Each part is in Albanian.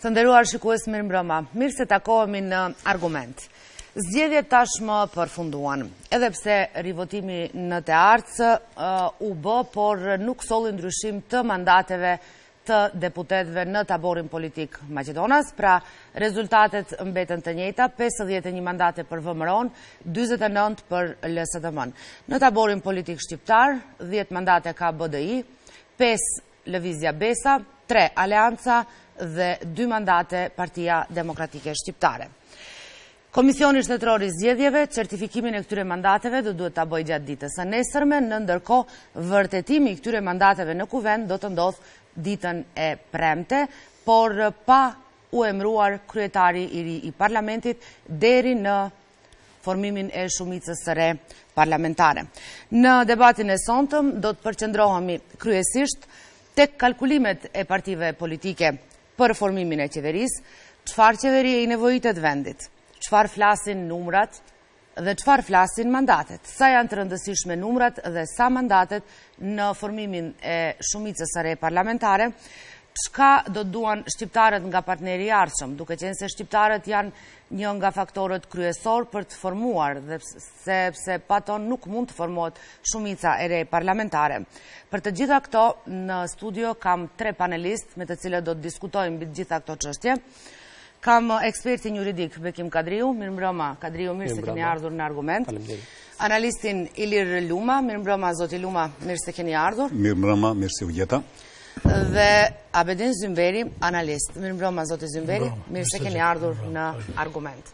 Të nderuar shikues, mirëmbrëma. Mirë se takohemi në Argument. Zgjedhjet tashmë përfunduan, edhe pse rivotimi në të ardhshme u bë, por nuk solli ndryshim të mandateve të deputetëve në taborin politik Maqedonas, pra rezultatet mbeten të njëjta, 51 mandate për VMRO-n, 49 për LSDM-n. Në taborin politik shqiptar, 10 mandate ka BDI, 5 Lëvizja Besa, 3 Aleanca dhe 2 mandate Partia Demokratike Shqiptare. Komisioni Shtetëror i Zgjedhjeve certifikimin e këtyre mandateve do duhet ta bëjë gjatë ditës së nesërme, në ndërkohë vërtetimi i këtyre mandateve në kuvend do të ndodhë ditën e premte, por pa u emëruar kryetari i ri i parlamentit deri në formimin e shumicës së re parlamentare. Në debatin e sonshëm do të përqendrohemi kryesisht tek kalkulimet e partive politike për formimin e qeverisë, çfarë qeverie i nevojitet vendit, çfarë flasin numrat dhe çfarë flasin mandatet, sa janë të rëndësishme numrat dhe sa mandatet në formimin e shumicës së re parlamentare, çka do të duan shqiptarët nga partneri i ardhshëm, duke qenë se shqiptarët janë një nga faktorët kryesor për të formuar, dhe sepse pa to nuk mund të formohet shumica e re parlamentare. Për të gjitha këto, në studio kam 3 panelistë me të cilët do të diskutojmë mbi të gjitha këto çështje. Kam ekspertin juridik Bekim Kadriu, mirëmbrëma Kadriu, mirë se keni ardhur në Argument. Analistin Ilir Luma, mirëmbrëma zoti Luma, mirë se keni ardhur. Mirëmbrëma, mirë se u gjeta. Dhe Abedin Zymberi, analist. Mirëmbrëma zoti Zymberi, mirë se keni ardhur në Argument.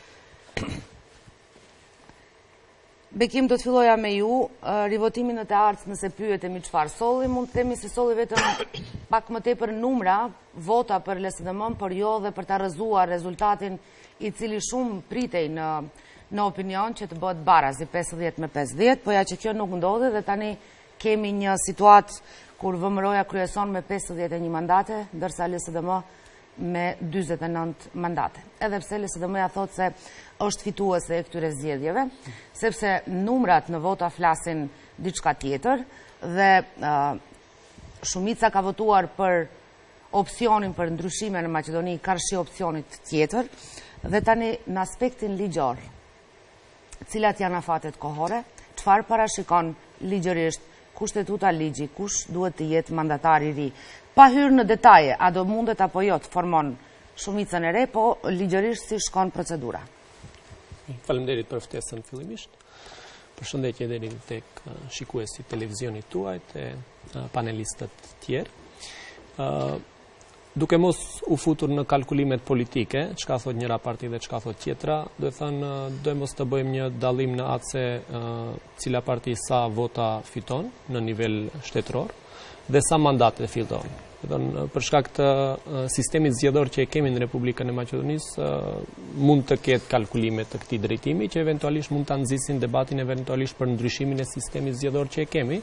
Bekim, do të filloja me ju, rivotimin në të ardhshme nëse pyetemi çfarë solli, mund të themi se solli vetëm pak më tepër numra, vota për LSDM-n, por jo dhe për ta rrëzuar rezultatin i cili shumë pritej në opinion që të bëhet barazi 50-50, po ja që kjo nuk ndodhi dhe tani kemi një situatë kur VMRO-ja kryeson me 51 mandate, ndërsa LSDM me 49 mandate. Edhe pse LSDM-ja thotë se është fituese e këtyre zgjedhjeve, sepse numrat në vota flasin diçka tjetër dhe shumica ka votuar për opsionin për ndryshime në Maqedoni karshi opsionit tjetër, dhe tani në aspektin ligjor, cilat janë afatet kohore, çfarë parashikon ligjërisht kushtetuta ligji, kush duhet të jetë mandatari i ri. Pa hyrë në detaje, a do mundet apo jo të formon shumicën e re, po ligjërisht si shkon procedura. Faleminderit për ftesën fillimisht. Përshëndetje deri tek shikuesit televizionit tuaj e panelistët tjerë. Duke mos u futur në kalkulimet politike, çka thot njëra parti dhe çka thot tjetra, do të thënë do mos të bëjmë një dallim në atë se cila parti sa vota fiton në nivel shtetëror dhe sa mandate fiton. Për shkak të sistemit zgjedhor që e kemi në Republikën e Maqedonisë, mund të ketë kalkulime të këtij drejtimi që eventualisht mund ta nxisin debatin eventualisht për ndryshimin e sistemit zgjedhor që e kemi,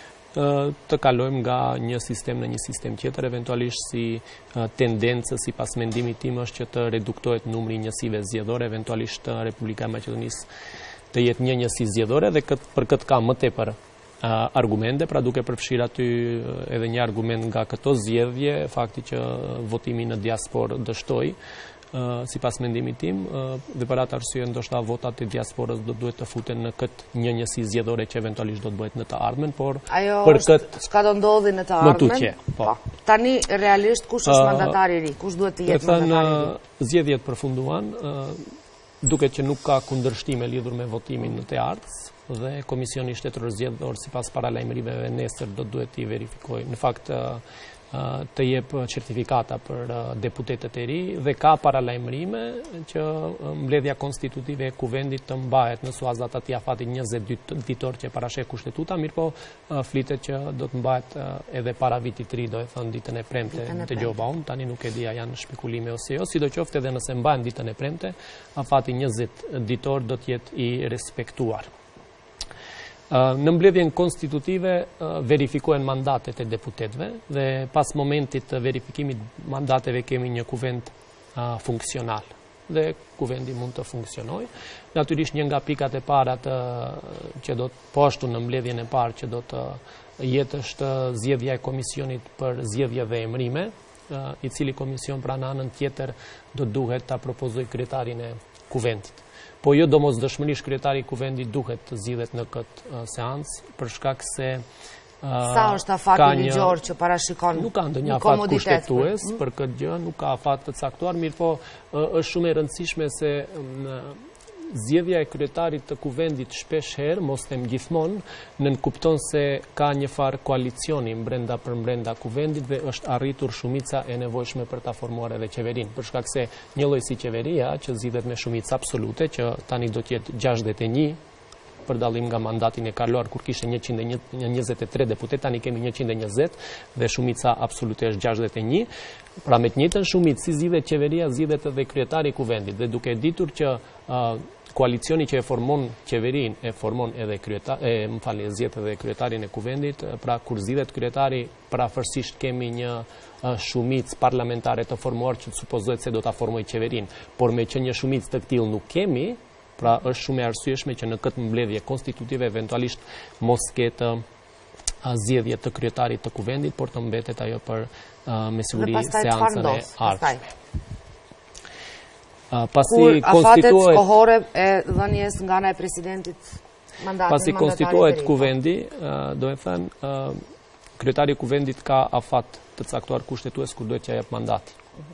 të kalojmë nga një sistem në një sistem tjetër, eventualisht si tendencë, si pas mendimit tim është që të reduktohet numri i njësive zgjedhore, eventualisht Republika e Maqedonisë të jetë një njësi zgjedhore dhe për këtë ka më tepër argumente, pra duke përfshirë aty edhe një argument nga këto zgjedhje, fakti që votimi në diasporë dështoi, si pas mendimit tim, dhe për atë arsye ndoshta votat e diasporës do duhet të futen në këtë një njësi zgjedhore që eventualisht do të bëhet në të ardhmen, por ajo për këtë çka do ndodhi në të ardhmen. Po. Tani realisht kush është mandatari i ri? Kush duhet të jetë mandatari i ri? Zgjedhjet përfunduan, duket që nuk ka kundërshtime lidhur me votimin në të ardhmen dhe Komisioni Shtetëror Zgjedhor sipas paralajmërimeve nesër do duhet t'i verifikojë. Në fakt të jep certifikata për deputetët e ri dhe ka paralajmërime që mbledhja konstitutive e kuvendit të mbahet në suazat atij afati 22 ditor që parasheh kushtetuta, mirëpo flitet që do të mbahet edhe para vitit të ri, do të thënë ditën e premte të Gjova unë, tani nuk e di a janë shpekulime ose jo, sidoqoftë edhe nëse mbahen ditën e premte, afati 20 ditor do të jetë i respektuar. Në mbledhjen konstitutive verifikohen mandatet e deputetëve dhe pas momentit të verifikimit mandateve kemi një kuvend funksional dhe kuvendi mund të funksionojë. Natyrisht një nga pikat e para që do të poshtu në mbledhjen e parë që do të jetë është zgjedhja e komisionit për zgjedhje dhe emërime, i cili komision pra në anën tjetër do duhet ta propozoj kryetarin e kuvendit. Po jo domosdoshmërisht kryetari i kuvendit duhet të zgjidhet në këtë seancë për shkak se sa është afati ligjor që parashikon nuk ka ndonjë afat kushtetues për këtë gjë, nuk ka afat të caktuar, mirë po është shumë e rëndësishme se zgjedhja e kryetarit të kuvendit shpesh herë, mos them gjithmonë, nënkupton se ka një farë koalicioni brenda kuvendit dhe është arritur shumica e nevojshme për ta formuar edhe qeverinë. Për shkak se një lloj si qeveria që zgjidhet me shumicë absolute, që tani do të jetë 61 për dallim nga mandatin e kaluar kur kishte 123 deputet, tani kemi 120 dhe shumica absolute është 61. Pra me të njëjtën shumicë si zgjidhet qeveria, zgjidhet edhe kryetari i kuvendit dhe duke ditur që koalicioni që e formon qeverinë e formon edhe zgjedh edhe kryetarin e kuvendit, pra kur zgjidhet kryetari, parafërsisht kemi një shumicë parlamentare të formuar që supozohet se do ta formojë qeverinë, por me që një shumicë të tillë nuk kemi, pra është shumë e arsyeshme që në këtë mbledhje konstitutive eventualisht mos ketë zgjedhje të kryetarit të kuvendit, por të mbetet ajo për me siguri seancën e ardhshme. Kur afatet kohore e dhënies nga ana e presidentit mandatin pasi konstituohet kuvendi, do e thënë, kryetari i kuvendit ka afat të caktuar kushtetues kur duhet t'ia jap mandati.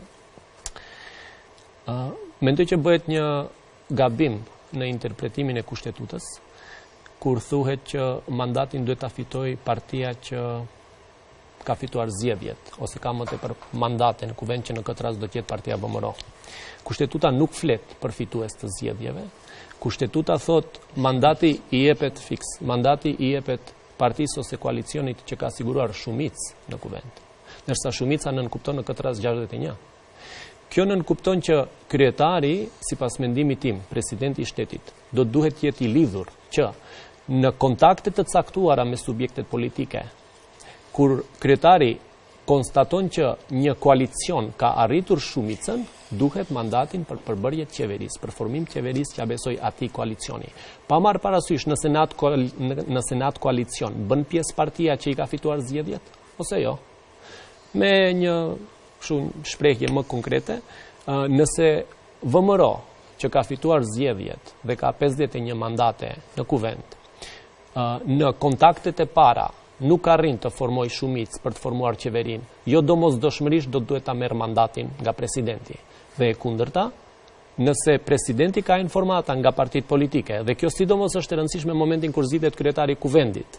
Mendoj që bëhet një gabim në interpretimin e kushtetutës, kur thuhet që mandatin duhet ta fitojë partia që ka fituar zgjedhjet, ose ka më tepër mandate në kuvend, që në këtë rast do të jetë partia BMRO. Kushtetuta nuk flet për fitues të zgjedhjeve. Kushtetuta thot mandati i jepet fiks, mandati i jepet partisë ose koalicionit që ka siguruar shumicë në kuvend. Ndërsa shumica nënkupton në këtë rast 61. Kjo nënkupton që kryetari, sipas mendimit tim, presidenti i shtetit, do duhet të jetë i lidhur që në kontakte të caktuara me subjektet politike, kur kryetari konstaton që një koalicion ka arritur shumicën, duhet mandatin për përbërje të qeverisë, për formim të qeverisë që besoj atij koalicioni. Pa marrë parasysh nëse në atë koalicion bën pjesë partia që i ka fituar zgjedhjet ose jo. Me një shprehje më konkrete, nëse VMRO që ka fituar zgjedhjet dhe ka 51 mandate në kuvend, në kontaktet e para nuk arrin të formoj shumicë për të formuar qeverinë, jo domosdoshmërisht do duhet ta merr mandatin nga presidenti. Dhe e kundërta, nëse presidenti ka informata nga partitë politike, dhe kjo sidomos është e rëndësishme në momentin kur zgjidhet kryetari i kuvendit.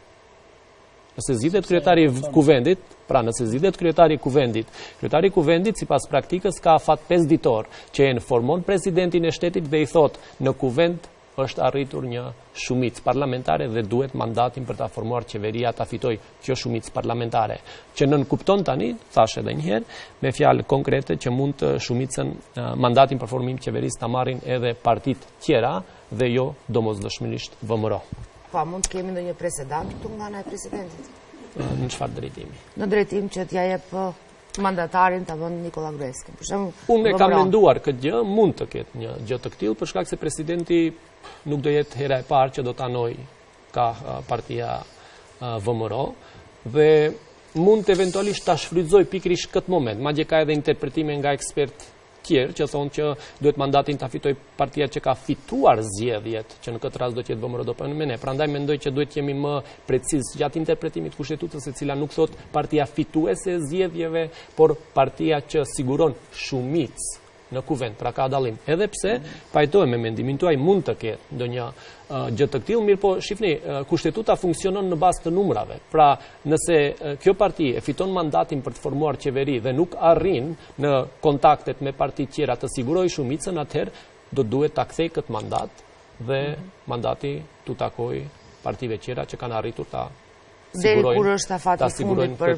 Nëse zgjidhet kryetari i kuvendit, nëse zgjidhet kryetari i kuvendit sipas praktikës ka afat 5 ditor që e informon presidentin e shtetit dhe i thot në kuvend është arritur një shumicë parlamentare dhe duhet mandatin për ta formuar qeveria ta fitoj kjo shumicë parlamentare. Që nënkupton tani, thash edhe një herë, me fjalë konkrete që mund të shumicën mandatin për formim qeverisë ta marrin edhe partitë tjera dhe jo domosdoshmërisht VMRO. Po, mund të kemi ndonjë presedant këtu nga ana e presidentit? Në çfarë drejtimi? Në drejtim që t'ja jep mandatarin të vënd Nikola Gruevski. Unë e kam menduar këtë gjë, mund të ketë një gjë të këtillë, për shkak se presidenti nuk do jetë hera e parë që do të anoj ka partia VMRO dhe mund të eventualisht ta shfrytëzoj pikërisht këtë moment. Madje ka edhe interpretime nga ekspertë tjerë që thonë që duhet mandatin ta fitoj partia që ka fituar zgjedhjet, që në këtë rast do të jetë VMRO do me ne. Prandaj mendoj që duhet jemi më preciz gjatë interpretimit kushtetutës, e cila nuk thot partia fituese e zgjedhjeve, por partia që siguron shumicë në kuvend, pra ka dallim. Edhe pse pajtohem me mendimin tuaj, mund të ketë ndonjë gjë të tillë, mirë po shifni, kushtetuta funksionon në bazë të numrave. Pra, nëse kjo parti e fiton mandatin për të formuar qeveri dhe nuk arrin në kontaktet me partitë tjera të sigurojë shumicën, atëherë do duhet ta kthej këtë mandat dhe mandati t'u takojë partive tjera që kanë arritur ta deri kur është afati i fundit për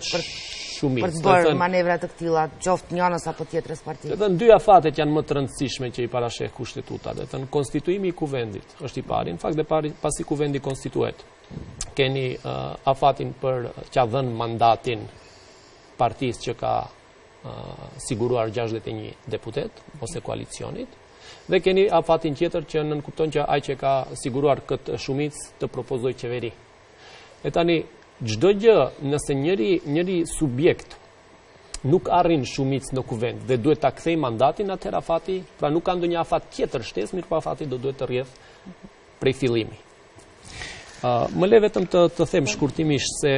të bërë manevra të këtilla, qoftë njënës apo tjetrës partive. Dhe dy afatet janë më të rëndësishme që i parasheh kushtetuta. Dhe të në konstituimi i kuvendit është i pari, në fakt dhe pasi kuvendi konstituet. Keni afatin për që dhën mandatin partisë që ka siguruar 61 deputet ose koalicionit, dhe keni afatin tjetër që nënkupton që ai që ka siguruar këtë shumicë të propozoj qeveri. E tani, çdo gjë, nëse njëri subjekt nuk arrin shumicë në kuvend dhe duhet ta kthej mandatin, atëherë afati, pra nuk ka ndonjë afat tjetër shtesë, mirë po afati do duhet të rrjedh prej fillimi. Më le vetëm të them shkurtimisht se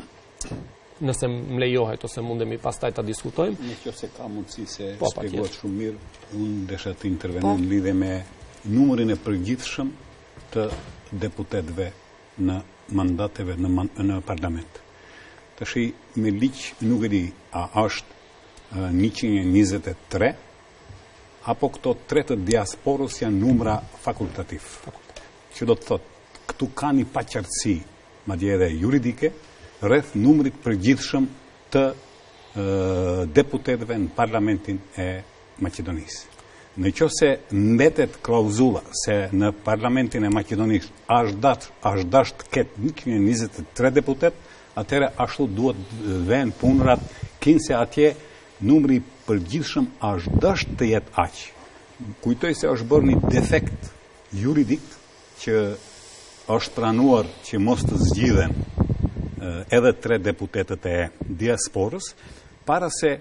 nëse më lejohet ose mundemi pastaj ta diskutojmë. Nëse ka mundësi se shpjegohet shumë mirë, unë desha të intervenoj në lidhje me numrin e përgjithshëm të deputetëve në mandateve në parlament. Tashi me ligj nuk e di a është 123 apo këto 3 të diasporës janë numra fakultativ. Që do të thotë këtu ka një paqartësi, madje edhe juridike, rreth numrit përgjithshëm të deputetëve në parlamentin e Maqedonisë. Në qoftë se mbetet klauzula se në parlamentin e Maqedonisë është dash të ketë 123 deputet, atëherë ashtu duhet vënë punërat, kinse atje numri përgjithshëm është dash të jetë aq. Kujtoj se është bërë një defekt juridik që është pranuar që mos të zgjidhen edhe 3 deputetët e diasporës, para se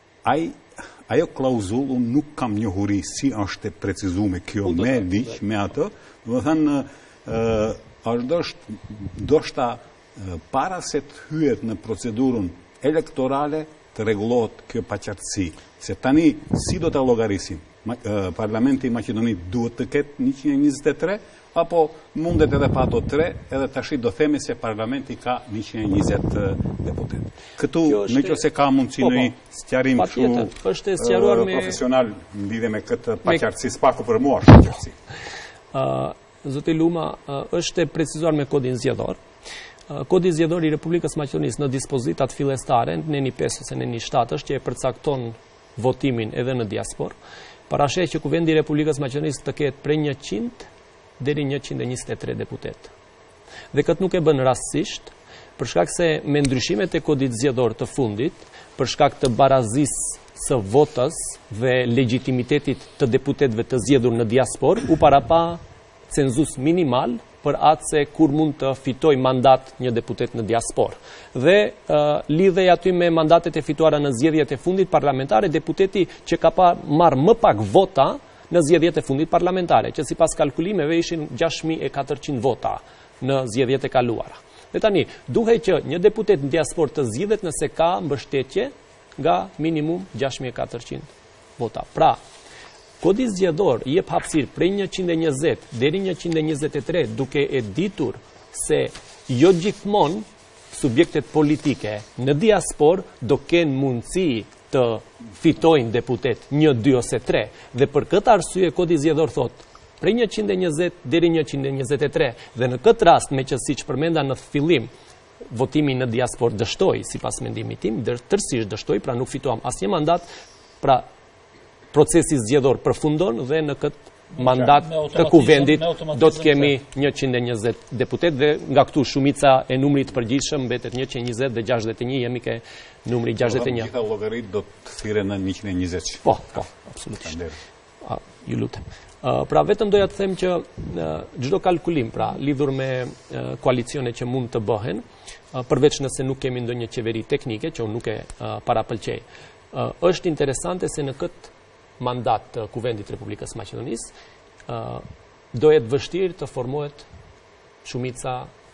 ajo klauzul unë nuk kam njohuri si është e precizuar kjo me ligj, me atë, do të thënë është ndoshta para se të hyet në procedurën elektorale të rregullohet kjo paqartësi. Se tani si do ta llogarisim? Parlamenti i Maqedonisë duhet të ketë 123 apo mundet edhe pa ato 3, edhe tash do themi se parlamenti ka 120 deputet. Këtu nëse ka mundësi në një sqarim profesional në lidhje me këtë paqartësi, spaku për mua është paqartësi. Zoti Luma, është e precizuar me kodin zgjedhor. Kodi zgjedhor i Republikës Maqedonisë në dispozitat fillestare, në një 5 ose në një 7 është që e përcakton votimin edhe në diaspor. Parasheh që Kuvendi i Republikës Maqedonisë të ketë prej 100 deri 123 deputet. Dhe këtë nuk e bën rastësisht, për shkak se me ndryshimet e kodit zgjedhor të fundit, për shkak të barazisë së votës dhe legjitimitetit të deputetëve të zgjedhur në diaspor, u parapa cenzus minimal për atë se kur mund të fitoj mandat një deputet në diaspor. Dhe lidhej aty me mandatet e fituara në zgjedhjet e fundit parlamentare, deputeti që ka marrë më pak vota në zgjedhjet e fundit parlamentare, që sipas kalkulimeve ishin 6400 vota në zgjedhjet e kaluara. Dhe tani, duhet që një deputet në diaspor të zgjidhet nëse ka mbështetje nga minimum 6400 vota. Pra, kodi zgjedhor i jep hapësirë prej 120 deri 123 duke e ditur se jo gjithmonë subjektet politike në diaspor do kenë mundësi të fitojnë deputet 1, 2 ose 3. Dhe për këtë arsye kodi zgjedhor thot prej 120 deri 123 dhe në këtë rast me që siç përmenda në fillim votimi në diaspor dështoi sipas mendimit tim, tërësisht dështoi, pra nuk fituam asnjë mandat, pra procesi zgjedhor përfundon dhe në këtë mandat të kuvendit do të kemi 120 deputet dhe nga këtu shumica e numrit përgjithshëm mbetet 120 dhe 61 jemi ke numri 61. Gjitha llogarit do të thirren në 120. Po, absolutisht. Ju lutem. Pra vetëm doja të them që çdo kalkulim, pra lidhur me koalicione që mund të bëhen, përveç nëse nuk kemi ndonjë qeveri teknike që unë nuk e parapëlqej, është interesante se në këtë mandat të Kuvendit Republikës Maqedonisë do jetë vështirë të formohet shumica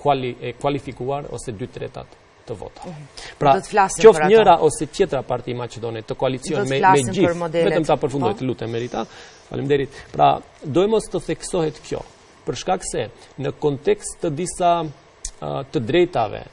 e kualifikuar ose 2/3 të vota. Pra, qoftë njëra ose tjetra parti maqedone të koalicion me gjithë, vetëm ta përfundoj të lutem Merita, faleminderit. Pra, do e mos të theksohet kjo, për shkak se në kontekst të disa të drejtave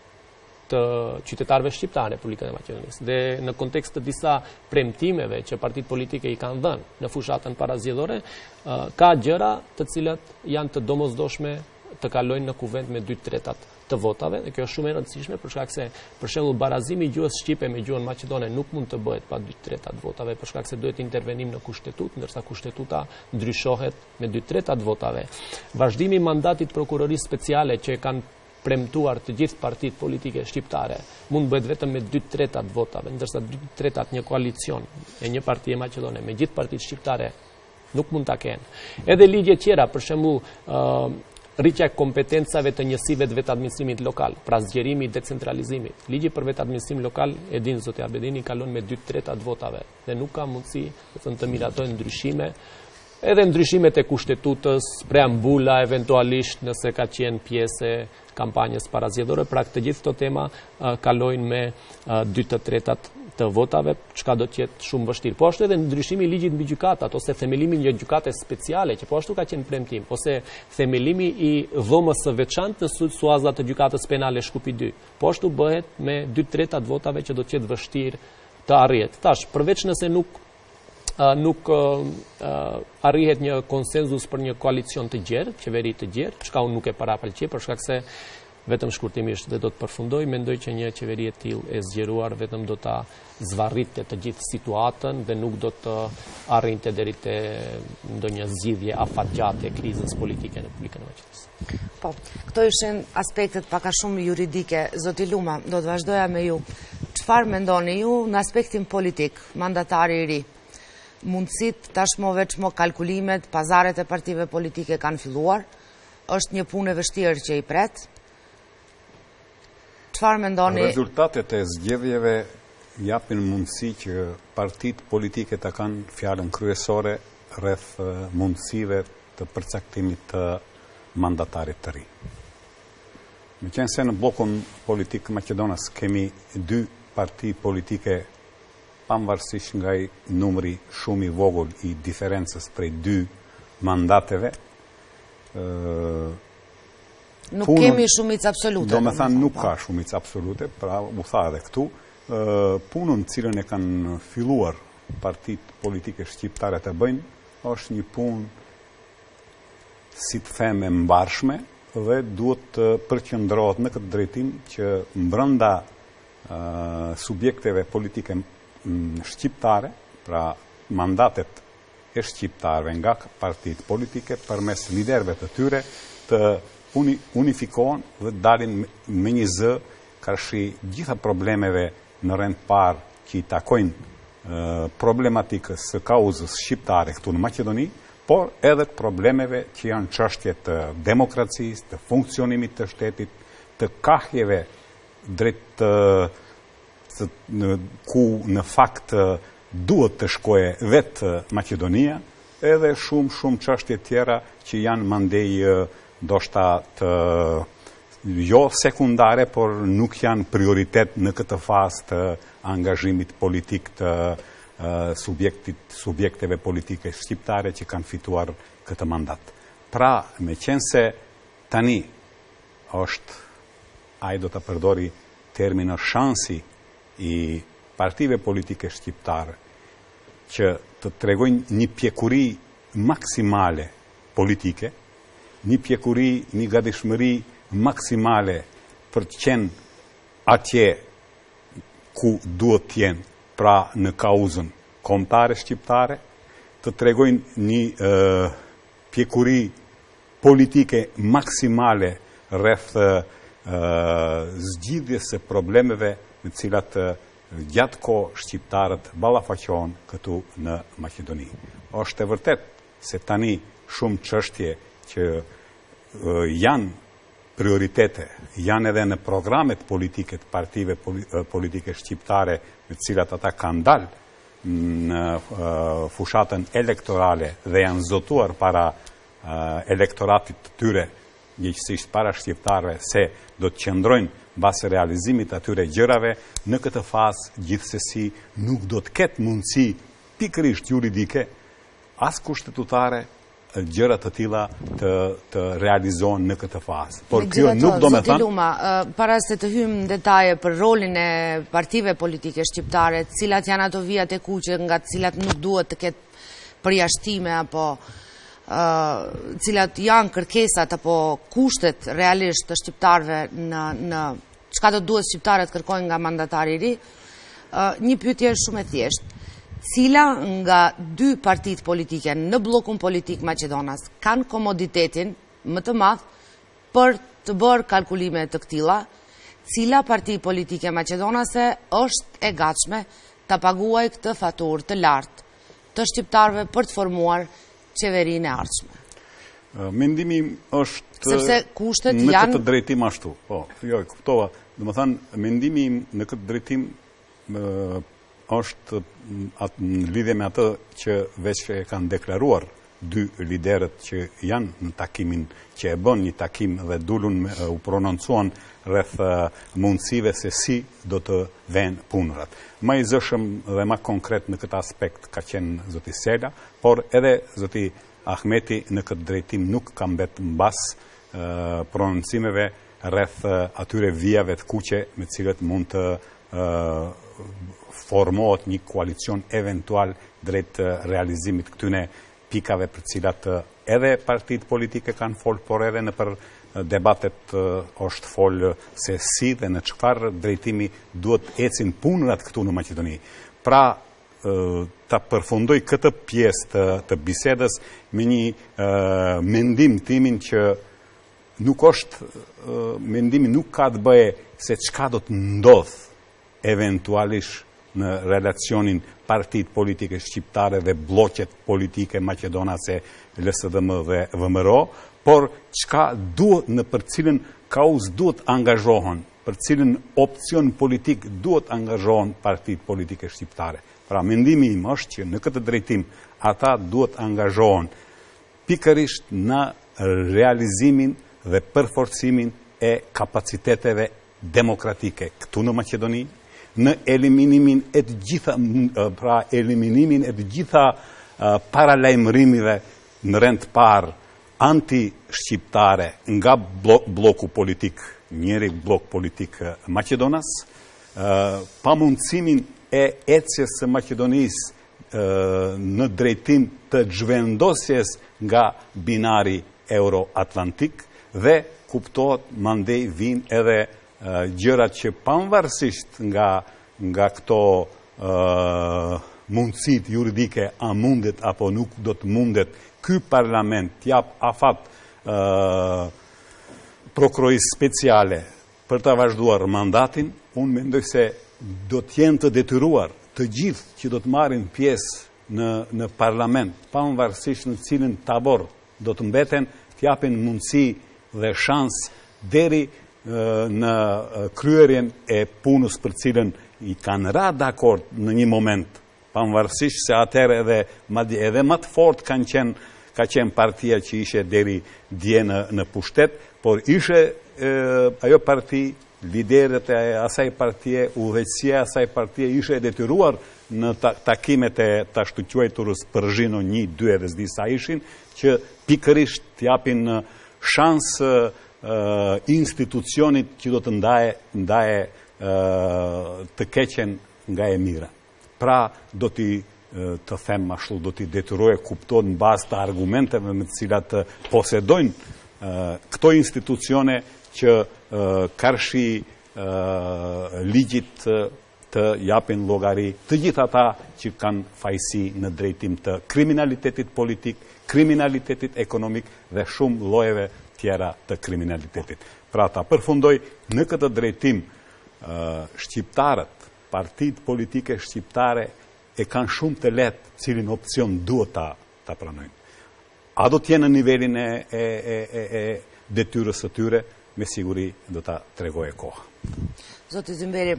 të qytetarëve shqiptar në Republikën e Maqedonisë dhe në kontekst të disa premtimeve që partitë politike i kanë dhënë në fushatën parazgjedhore, ka gjëra të cilat janë të domosdoshme të kalojnë në kuvend me 2/3 të votave, dhe kjo është shumë e rëndësishme për shkak se për shembull barazimi i gjuhës shqipe me gjuhën maqedone nuk mund të bëhet pa 2/3 të votave për shkak se duhet intervenim në kushtetutë, ndërsa kushtetuta ndryshohet me 2/3 të votave. Vazhdimi i mandatit prokurorisë speciale që kanë premtuar të gjithë partitë politike shqiptare mund bëhet vetëm me 2/3 të votave, ndërsa 2/3 një koalicion e një partie maqedone me gjithë partitë shqiptare nuk mund ta kenë. Edhe ligje tjera, për shembull, rritja e kompetencave të njësive të vetë administrimit lokal, pra zgjerimi i decentralizimit. Ligji për vetë administrim lokal, e din zoti Abedini, kalon me 2/3 votave dhe nuk ka mundësi të miratojnë ndryshime, edhe ndryshimet e kushtetutës, preambula eventualisht nëse ka qenë pjesë e kampanjës parazgjedhore, pra të gjithë këto tema kalojnë me 2/3 të votave, çka do të jetë shumë vështirë. Po ashtu edhe ndryshimi i ligjit mbi gjykatat ose themelimi një gjykate speciale, që po ashtu ka qenë premtim, ose themelimi i dhomës së veçantë në suazat të gjykatës penale Shkupi 2. Po ashtu bëhet me 2/3 votave që do të jetë vështirë të arrihet. Tash, përveç nëse nuk arrihet një konsenzus për një koalicion të gjerë, qeveri të gjerë, çka unë nuk e parapëlqej për shkak se vetëm shkurtimisht dhe do të përfundoj, mendoj që një qeveri e tillë e zgjeruar vetëm do ta zvarrite të gjithë situatën dhe nuk do të arrinte deri te ndonjë zgjidhje afatgjate e krizës politike në Republikën e Maqedonisë. Po, këto ishin aspektet paka shumë juridike. Zoti Luma, do të vazhdoja me ju. Çfarë mendoni ju në aspektin politik, mandatari i ri? Mundësit tashmo veçmo kalkulimet, pazaret e partive politike kanë filluar, është një punë e vështirë që i pret. Çfarë mendoni? Rezultatet e zgjedhjeve japin mundësi që partitë politike të kanë fjalën kryesore rreth mundësive të përcaktimit të mandatarit të ri. Meqense në blokun politik Maqedonas kemi 2 parti politike pavarësisht nga i numri shumë i vogël i diferencës prej 2 mandateve, nuk kemi shumicë absolute. Do me thanë nuk ka shumicë absolute, pra u tha edhe këtu, punën cilën e kanë filluar partitë politike shqiptare të bëjnë, është një punë, si të them, e mbarshme dhe duhet të përqendrohet në këtë drejtim që brenda subjekteve politike shqiptare, pra mandatet e shqiptarëve nga partitë politike përmes liderëve të tyre të unifikohen dhe dalin me një zë karshi gjitha problemeve në rend parë që i takojnë problematikës së kauzës shqiptare këtu në Maqedoni, por edhe të problemeve që janë çështje të demokracisë, të funksionimit të shtetit, të kahjeve drejt ku në fakt duhet të shkoje vetë Maqedonia, edhe shumë çështje tjera që janë mandej ndoshta të jo sekundare, por nuk janë prioritet në këtë fazë të angazhimit politik të subjekteve politike shqiptare që kanë fituar këtë mandat. Pra, me qenë se tani është, ai do të përdori terminë shansi i partive politike shqiptare që të tregojnë një pjekuri maksimale politike, një pjekuri, një gatishmëri maksimale për të qenë atje ku duhet të jenë, pra në kauzën kombëtare shqiptare, të tregojnë një pjekuri politike maksimale rreth zgjidhjes së problemeve në cilat gjatë kohë shqiptarët ballafaqohen këtu në Maqedoni. Është e vërtet se tani shumë çështje që janë prioritete, janë edhe në programet politike të partive politike shqiptare në cilat ata kanë dalë në fushatën elektorale dhe janë zotuar para elektoratit të tyre, njëjtësisht para shqiptarëve, se do të qëndrojnë base realizimit atyre gjërave, në këtë fazë gjithsesi nuk do të ketë mundësi pikërisht juridike as kushtetutare gjëra të tilla të realizohen në këtë fazë. Por kjo nuk do me thënë. Luma, para se të hyjmë në detaje për rolin e partive politike shqiptare, cilat janë ato vijat e kuqe nga të cilat nuk duhet të ketë përjashtime apo cilat janë kërkesat apo kushtet realisht të shqiptarëve në çka do duhet shqiptarët kërkojnë nga mandatari i ri, një pyetje shumë e thjeshtë. Cila nga 2 partitë politike në blokun politik Maqedonas kanë komoditetin më të madh për të bërë kalkulime të këtilla, cila parti politike maqedonase është e gatshme të paguaj këtë faturë të lartë të shqiptarëve për të formuar qeverinë e ardhshme? Mendimi është sepse kushtet në janë këtë drejtim ashtu. Po, jo, e kuptova. Domethënë, mendimi im në këtë drejtim është në lidhje me atë që veç e kanë deklaruar dy liderët që janë në takimin që e bën një takim dhe dulun u prononcuan rreth mundësive se si do të vënë punërat. Më i zëshëm dhe më konkret në këtë aspekt ka qenë zoti Sela, por edhe zoti Ahmeti në këtë drejtim nuk ka mbet mbas prononcimeve rreth atyre vijave të kuqe me të cilët mund të formohet një koalicion eventual drejt realizimit këtyne pikave për cilat edhe partitë politike kanë folë, por edhe në për debatet është folë se si dhe në çfarë drejtimi duhet ecin punërat këtu në Maqedoni. Pra, ta përfundoj këtë pjesë të bisedës me një mendim timin që nuk është, mendimi nuk ka të bëje se çka do të ndodh eventualisht në relacionin partitë politike shqiptare dhe bloqet politike maqedonase, LSDM dhe VMRO, por çka duhet në për cilën kauz duhet angazhohen, për cilën opcion politik duhet angazhohen partitë politike shqiptare. Pra, mendimi im është që në këtë drejtim ata duhet angazhohen pikërisht në realizimin dhe përforcimin e kapaciteteve demokratike këtu në Maqedoni, në eliminimin e të gjitha paralajmërimive në rend parë anti-shqiptare nga bloku politik, njëri blok politik Maqedonas, pamundësimin e ecjes së Maqedonisë në drejtim të zhvendosjes nga binari euro-atlantik dhe kuptohet mandej vinë edhe gjërat që pavarësisht nga këto mundësit juridike a mundet apo nuk do të mundet ky parlament t'jap afat prokurorisë speciale për të vazhduar mandatin, unë mendoj se do t'jenë të detyruar të gjithë që do të marrin pjesë në parlament, pavarësisht në cilin tabor do të mbeten, t'japin mundësi dhe shans deri në kryerjen e punës për cilën i kanë ra dakord në një moment, pavarësisht se atëherë edhe më të fort ka qenë partia që ishe deri dje në pushtet, por ishe ajo parti, liderët e asaj partie, udhëheqësia e asaj partie ishe detyruar në takimet e të ashtu quajturës Përzhino 1, 2 edhe s'di sa ishin, që pikërisht t'japin shansë institucionit që do të ndaje të keqen nga e mira. Pra, do t'i të them ashtu, do t'i detyroje kupton në bazë të argumenteve me të cilat posedojnë këto institucione që karshi ligjit të japin llogari të gjithë ata që kanë fajsi në drejtim të kriminalitetit politik, kriminalitetit ekonomik dhe shumë llojeve tjera të kriminalitetit. Pra ta përfundoj në këtë drejtim shqiptarët, partitë politike shqiptare e kanë shumë të lehtë cilin opcion duhet ta pranojnë. A do t'jenë në nivelin e detyrës së tyre, me siguri do ta tregojë koha. Zoti Zymberi,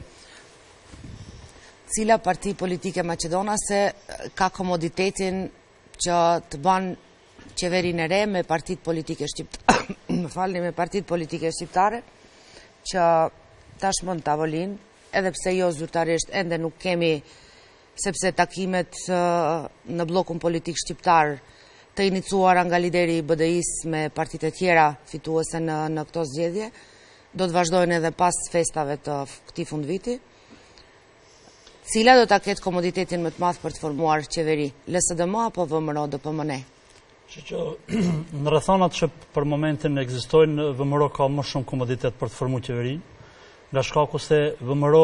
cila parti politike maqedonase ka komoditetin që të bën qeverinë e re me partitë politike shqiptare, me partitë politike shqiptare, që tashmë në tavolinë, edhe pse jo zyrtarisht ende nuk kemi, sepse takimet në blokun politik shqiptar të inicuara nga lideri i BDI-s me partitë e tjera fituese në këto zgjedhje, do të vazhdojnë edhe pas festave të këtij fundviti. Cila do ta ketë komoditetin më të madh për të formuar qeveri, LSDM apo VMRO DPMN? Që në rrethonat që për momentin ekzistojnë, VMRO ka më shumë komoditet për të formuar qeverinë, nga shkaku se VMRO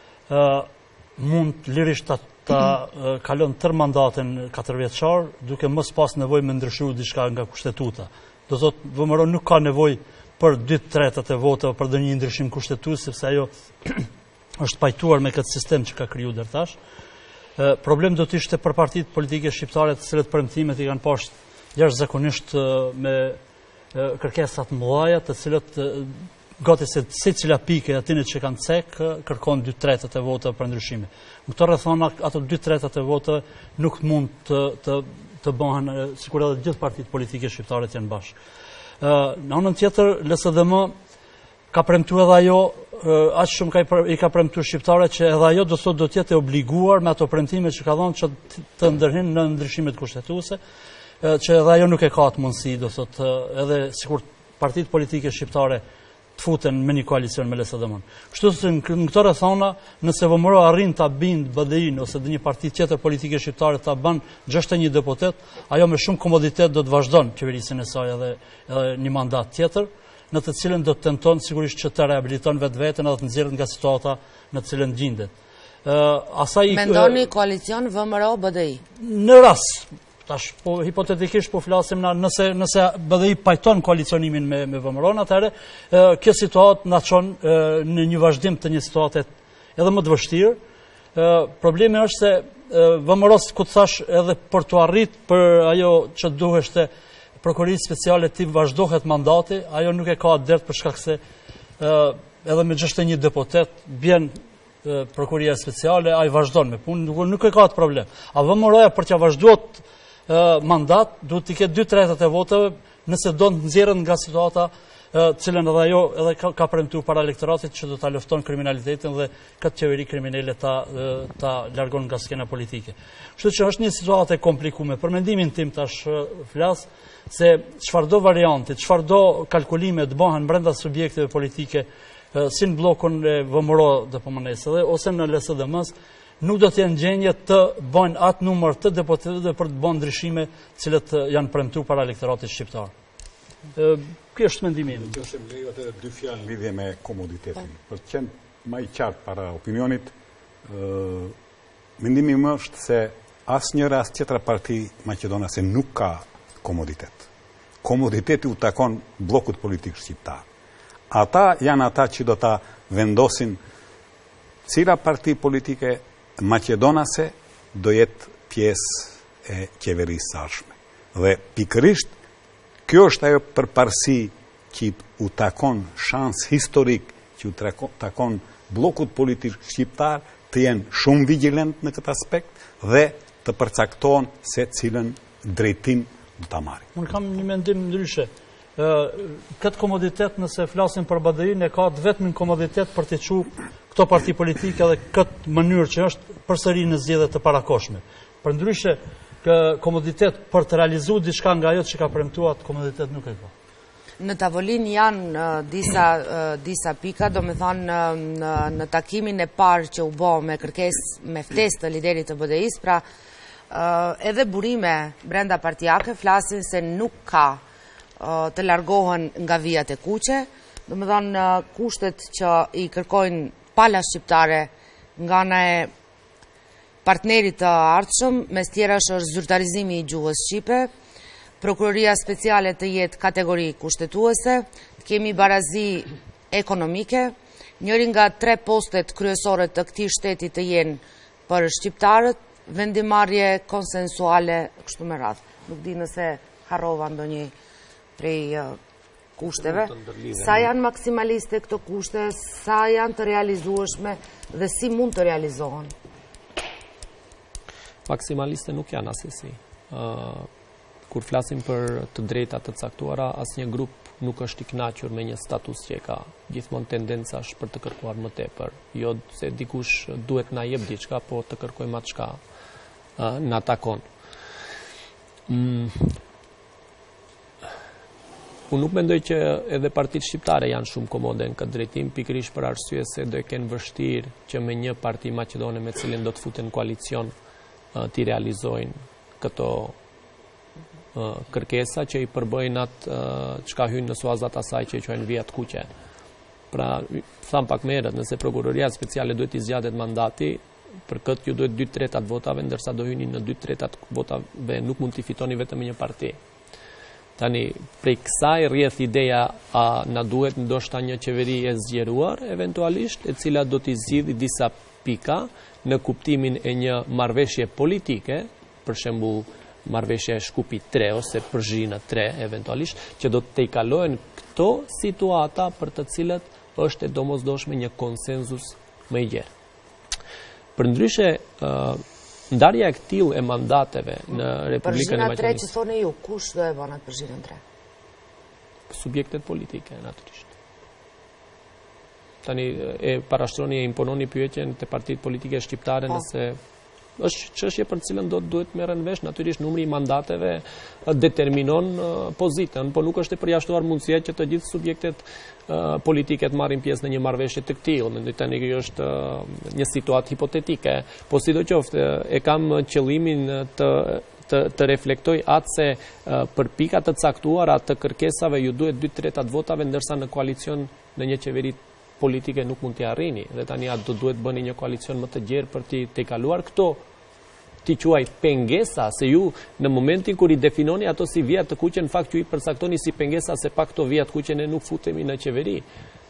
mund lirisht ta kalon tër mandatin 4 vjeçar, duke mos pas nevojë me ndryshuar diçka nga kushtetuta. Do thotë VMRO nuk ka nevojë për 2/3 e votave për ndonjë ndryshim kushtetues, sepse ajo është pajtuar me këtë sistem që ka kriju deri tash. Problem do të ishte për partitë politike shqiptare të cilët premtimet i kanë pasur jashtëzakonisht me kërkesat mëdha, të cilët gati se cila pike atyre që kanë cek kërkon 2/3 e votave për ndryshime. Në këto rrethona ato 2/3 e votave nuk mund të bëhen sikur edhe gjithë partitë politike shqiptare të janë bashkë. Në anën tjetër, LSDM ka premtuar edhe ajo aq shumë i ka premtuar shqiptarët që edhe ajo do të jetë obliguar me ato premtime që ka dhënë që të ndërhin në ndryshimet kushtetuese, që edhe ajo nuk e ka atë mundësi, do thotë edhe sikur partitë politike shqiptare të futen me një koalicion me LSDM-n. Kështu që në këto rrethona, nëse VMRO arrin ta bindë BDI-n ose një parti tjetër politike shqiptare ta bën 61 deputet, ajo me shumë komoditet do të vazhdon qeverisjen e saj edhe një mandat tjetër, në të cilën do të tenton sigurisht që të rehabiliton vetveten edhe të nxjerrët nga situata në të cilën gjendet. Mendoni koalicion VMRO-BDI? Në rast, tash po hipotetikisht po flasim nëse BDI pajton koalicionimin me VMRO-n, atëherë kjo situatë na çon në një vazhdim të një situate edhe më të vështirë. Problemi është se VMRO-s, ku thash, edhe për të arrit për ajo që duheshte prokurisë speciale ti vazhdohet mandati, ajo nuk e ka dert për shkak se edhe me 61 deputet bjen prokuria speciale, ai vazhdon me punë, nuk e ka atë problem. A VMRO-ja për t'ia vazhduar mandat, duhet të ketë 2/3 e votave nëse do të nxjerrën nga situata cilën edhe ajo edhe ka premtuar para elektoratit që do ta lufton kriminalitetin dhe këtë qeveri kriminale ta largon nga skena politike. Kështu që është një situatë e komplikuar. Për mendimin tim tash flas se çfarëdo varianti, çfarëdo kalkulime të bëhen brenda subjekteve politike si në bllokun e VMRO dhe ose në LSDM-s, nuk do të jenë gjendje të bëjnë atë numër të deputetëve për të bënë ndryshime të cilët janë premtuar para elektoratit shqiptar. Ky është mendimi im. Nëse më lejohet edhe dy fjalë lidhje me komoditetin. Për të qenë më i qartë para opinionit, mendimi im është se asnjë rast tjetra parti maqedonase nuk ka komoditet. Komoditeti u takon bllokut politik shqiptar. Ata janë ata që do ta vendosin cila parti politike maqedonase do jetë pjesë e qeverisë së ardhshme. Dhe pikërisht kjo është ajo përparësi që u takon shans historik, që u takon bllokut politik shqiptar të jenë shumë vigjilent në këtë aspekt dhe të përcaktohen se cilën drejtim do ta marrin. Unë kam një mendim ndryshe. Këtë komoditet, nëse flasim për BDI-n, e ka vetëm komoditet për të çuar këto parti politike dhe këtë mënyrë që është përsëri në zgjedhjet të parakohshme. Përndryshe, komoditet për të realizuar diçka nga ajo që ka premtuar, komoditet nuk e ka. Në tavolinë janë disa pika, domethënë në takimin e parë që u bë me kërkesë me ftesë të liderit të BDI-s, pra edhe burime brenda partijake flasin se nuk ka të largohen nga vijat e kuqe, domethënë kushtet që i kërkojnë pala shqiptare nga ana e partnerit të ardhshëm, mes tjerash është zyrtarizimi i gjuhës shqipe, prokuroria speciale të jetë kategori kushtetuese, kemi barazi ekonomike, njëri nga 3 postet kryesore të këtij shteti të jenë për shqiptarët, vendimarrje konsensuale kështu me radhë. Nuk di nëse harrova ndonjë prej kushteve. Sa janë maksimaliste këto kushte, sa janë të realizueshme dhe si mund të realizohen? Maksimaliste nuk janë asesi. Kur flasim për të drejta të caktuara, asnjë grup nuk është i kënaqur me një status që ka. Gjithmonë tendenca është për të kërkuar më tepër. Jo se dikush duhet na jep diçka, po të kërkojmë atë çka na takon. Unë nuk mendoj që edhe partitë shqiptare janë shumë komode në këtë drejtim, pikërisht për arsye se do e kenë vështirë që me një parti maqedone me cilin do të futen koalicion t'i realizojnë këto kërkesa që i përbëjnë atë çka hynë në suazat asaj që i quajnë vijat kuqe. Pra, tham pak më herët, nëse prokuroria speciale duhet i zgjatet mandati, për këtë ju duhet 2/3 votave, ndërsa do hyni në 2/3 votave, nuk mund t'i fitoni vetëm një parti. Tani, prej kësaj rrjedh ideja a na duhet ndoshta një qeveri e zgjeruar, eventualisht, e cila do t'i zgjidhë disa pika në kuptimin e një marrëveshje politike, për shembull marrëveshja e Shkupi 3 ose Përzhinë 3 eventualisht, që do të i kalojnë këto situata për të cilët është e domosdoshme një konsenzus më i gjerë. Përndryshe, ndarja e këtillë e mandateve në Republikën e Maqedonisë. Përzhinë 3 që thoni ju, kush do e bën atë Përzhinën 3? Subjektet politike, natyrisht. Tani e parashtroni e impononi pyetjen te partitë politike shqiptare nëse është çështje për cilën duhet merren vesh, natyrisht numri i mandateve determinon pozitën, por nuk është e përjashtuar mundësia që të gjithë subjektet politike të marrin pjesë në një marrëveshje të këtillë. Mendoj tani që është një situatë hipotetike, po sidoqoftë e kam qëllimin të reflektoj atë se për pika të caktuara të kërkesave ju duhet 2/3 votave, ndërsa në koalicion në një qeveri politike nuk mund t'i arrini, dhe tani atë duhet bëni një koalicion më të gjerë për t'i kaluar këto, t'i quaj pengesa, se ju në momentin kur i definoni ato si vijat të kuqe, në fakt ju i përcaktoni si pengesa se pak këto vijat kuqe ne nuk futemi në qeveri.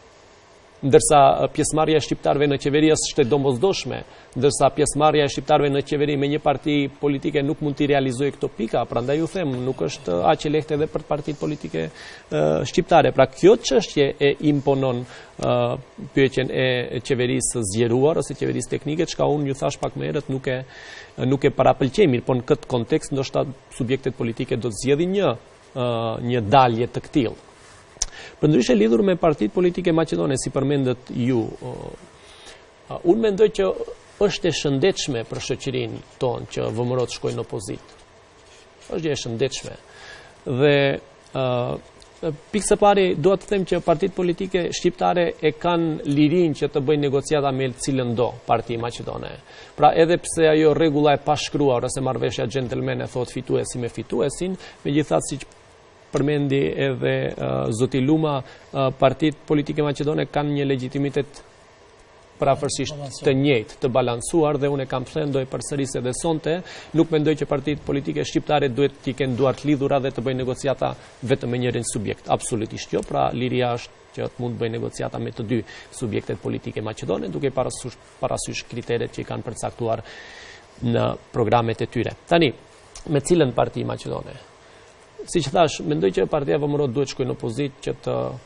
Ndërsa pjesëmarrja e shqiptarëve në qeveri është e domosdoshme, ndërsa pjesëmarrja e shqiptarëve në qeveri me një parti politike nuk mund t'i realizojë këto pika, prandaj ju them, nuk është aq e lehtë edhe për partitë politike shqiptare. Pra kjo çështje e imponon pyetjen e qeverisë zgjeruar ose qeverisë teknike, çka unë ju thash pak më herët nuk e parapëlqej mirë, por në këtë kontekst ndoshta subjektet politike do të zgjedhin një dalje të këtillë. Përndryshe lidhur me partitë politike maqedone, si përmendet ju, unë mendoj që është e shëndetshme për shoqërinë tonë që VMRO-t shkojnë në opozitë. Është gjë e shëndetshme. Dhe pikë së pari dua të them që partitë politike shqiptare e kanë lirinë që të bëjnë negociata me cilën do parti maqedone. Pra edhe pse ajo rregulla e pashkruar ose marrëveshja gentleman e thot fituesi me fituesin, megjithatë siç përmendi edhe zoti Luma, partitë politike maqedone kanë një legjitimitet parafërsisht të njëjtë, të balancuar, dhe unë kam thënë, do e përsëris edhe sonte, nuk mendoj që partitë politike shqiptare duhet t'i kenë duart lidhura dhe të bëjnë negociata vetëm me njërin subjekt. Absolutisht jo, pra liria është që të mund të bëjnë negociata me të dy subjektet politike maqedone, duke parasysh kriteret që i kanë përcaktuar në programet e tyre. Tani, me cilën parti maqedone? Si që thash, mendoj që partia VMRO duhet shkojnë në opozitë që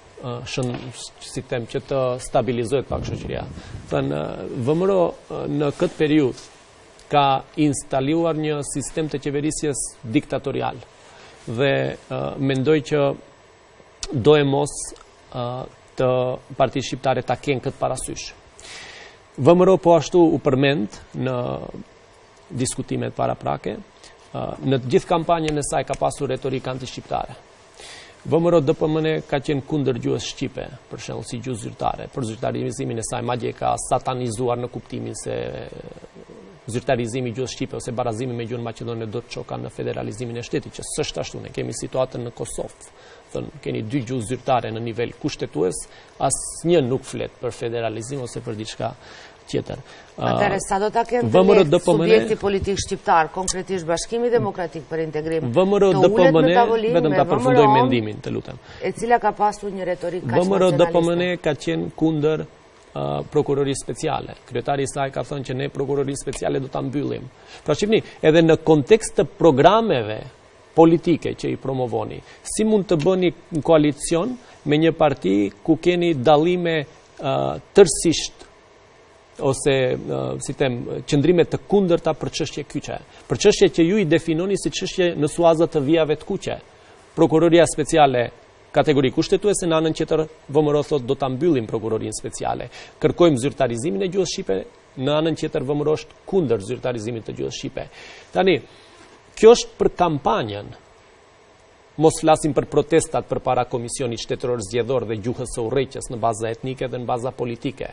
të stabilizohet pak shoqëria. Thënë, VMRO në këtë periudhë ka instaluar një sistem të qeverisjes diktatorial dhe mendoj që do e mos të partitë shqiptare ta kenë këtë parasysh. VMRO po ashtu u përmend në diskutimet paraprake. Në të gjithë kampanjën e saj ka pasur retorikë anti-shqiptare. VMRO DPMN ka qenë kundër gjuhës shqipe, për shembull si gjuhë zyrtare, për zyrtarizimin e saj, madje ka satanizuar në kuptimin se zyrtarizimi i gjuhës shqipe ose barazimi me gjuhën maqedone do të çoka në federalizimin e shtetit, që s'është ashtu. Ne kemi situatën në Kosovë. Thënë, keni dy gjuhë zyrtare në nivel kushtetues, asnjë nuk flet për federalizim ose për diçka tjetër. Atëherë sa do ta kenë të subjekti politik shqiptar, konkretisht Bashkimi Demokratik për Integrim, VMRO DPMN, vetëm ta përfundoj mendimin, të lutem. E cila ka pasur një retorikë kaq VMRO nacionaliste. DPMN ka qenë kundër prokurorisë speciale. Kryetari i saj ka thënë që ne prokurorisë speciale do ta mbyllim. Pra shihni, edhe në kontekst të programeve politike që i promovoni, si mund të bëni një koalicion me një parti ku keni dallime tërësisht ose si them qëndrime të kundërta për çështje kyçe, për çështje që ju i definoni si çështje në suaza të vijave të kuqe. Prokuroria speciale kategori kushtetuese, në anën tjetër VMRO thot do ta mbyllim prokurorinë speciale. Kërkojmë zyrtarizimin e gjuhës shqipe, në anën tjetër VMRO është kundër zyrtarizimit të gjuhës shqipe. Tani, kjo është për kampanjën. Mos flasim për protestat përpara Komisionit Shtetëror Zgjedhor dhe gjuhës së urrëqjes në baza etnike dhe në baza politike.